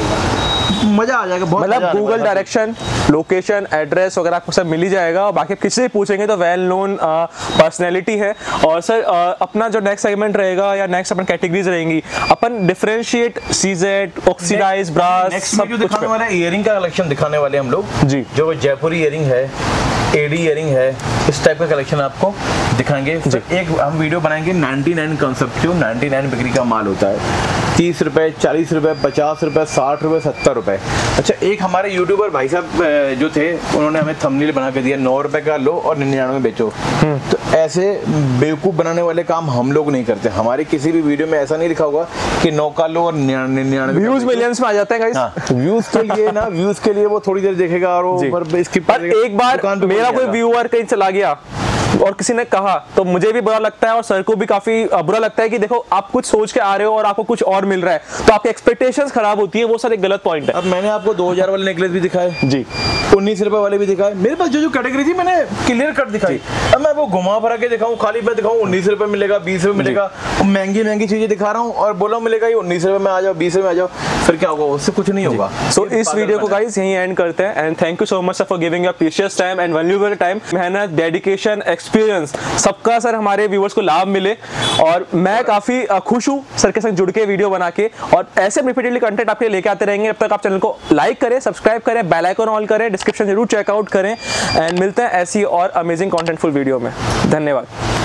मजा आ जाएगा बहुत। मतलब गूगल डायरेक्शन, लोकेशन, एड्रेस वगैरह आपको सब मिल ही जाएगा। और बाकी किसी से पूछेंगे तो वेल नोन पर्सनैलिटी है। और सर अपना जो नेक्स्ट सेगमेंट रहेगा या नेक्स्ट अपन कैटेगरीज रहेंगी, अपन डिफरेंशिएट सीजेड, ऑक्सीडाइज, ब्रास, सब कुछ दिखाने वाले इयरिंग का कलेक्शन दिखाने वाले हम लोग जी, जो जयपुरी इयरिंग है, एडी इयरिंग है, इस टाइप का कलेक्शन आपको दिखाएंगे। एक हम वीडियो बनाएंगे निन्यानवे कॉन्सेप्ट, जो निन्यानवे बिक्री का माल होता है, तीस रुपए, चालीस रुपए, पचास रुपए, साठ रुपए, सत्तर रुपए। अच्छा, एक हमारे यूट्यूबर भाई साहब जो थे उन्होंने हमें थंबनेल बना के दिया, नौ रुपए का लो और निन्यानवे बेचो। तो ऐसे बेवकूफ बनाने वाले काम हम लोग नहीं करते। हमारे किसी भी वीडियो में ऐसा नहीं लिखा होगा कि नौ का लो और निन्यानवे। व्यूज मिलियंस में आ जाते हैं गाइस। हाँ, व्यूज के लिए ना, व्यूज के लिए वो थोड़ी देर देखेगा और वो इसकी पर एक बार मेरा कोई व्यूअर कहीं चला गया, और किसी ने कहा तो मुझे भी बुरा लगता है और सर को भी काफी बुरा लगता है कि देखो आप कुछ सोच के आ रहे हो और आपको कुछ और मिल रहा है, तो आपकी एक्सपेक्टेशंस खराब होती है, वो सर एक गलत पॉइंट है। अब मैंने आपको दो हजार वाले नेकलेस भी दिखाए जी, उन्नीस रुपए वाले भी दिखाए, मेरे पास जो जो कैटेगरी थी मैंने क्लियर कट दिखाई। अब मैं वो घुमा फिरा के दिखाऊं, खाली मैं दिखाऊं उन्नीस रुपए मिलेगा, बीस रुपए मिलेगा, महंगी महंगी चीजें दिखा रहा हूँ और बोला मिलेगा ये उन्नीस रुपए में आ जाओ, बीस रुपए में आ जाओ, फिर क्या होगा? उससे कुछ नहीं होगा। सो इस वीडियो को गाइस यहीं एंड करते हैं and thank you so much for giving your precious time and valuable time. मेहनत, डेडिकेशन, एक्सपीरियंस सबका सर हमारे व्यूअर्स को लाभ मिले और मैं काफी खुश हूँ सर के साथ जुड़ के वीडियो बना के, और ऐसे रिपीटेडली कंटेंट आपके लेके आते रहेंगे। जब तक आप चैनल को लाइक करें, सब्सक्राइब करें, बेल आइकन ऑन करें, डिस्क्रिप्शन जरूर चेकआउट करें एंड मिलते हैं ऐसी और अमेजिंग कंटेंटफुल वीडियो में। धन्यवाद।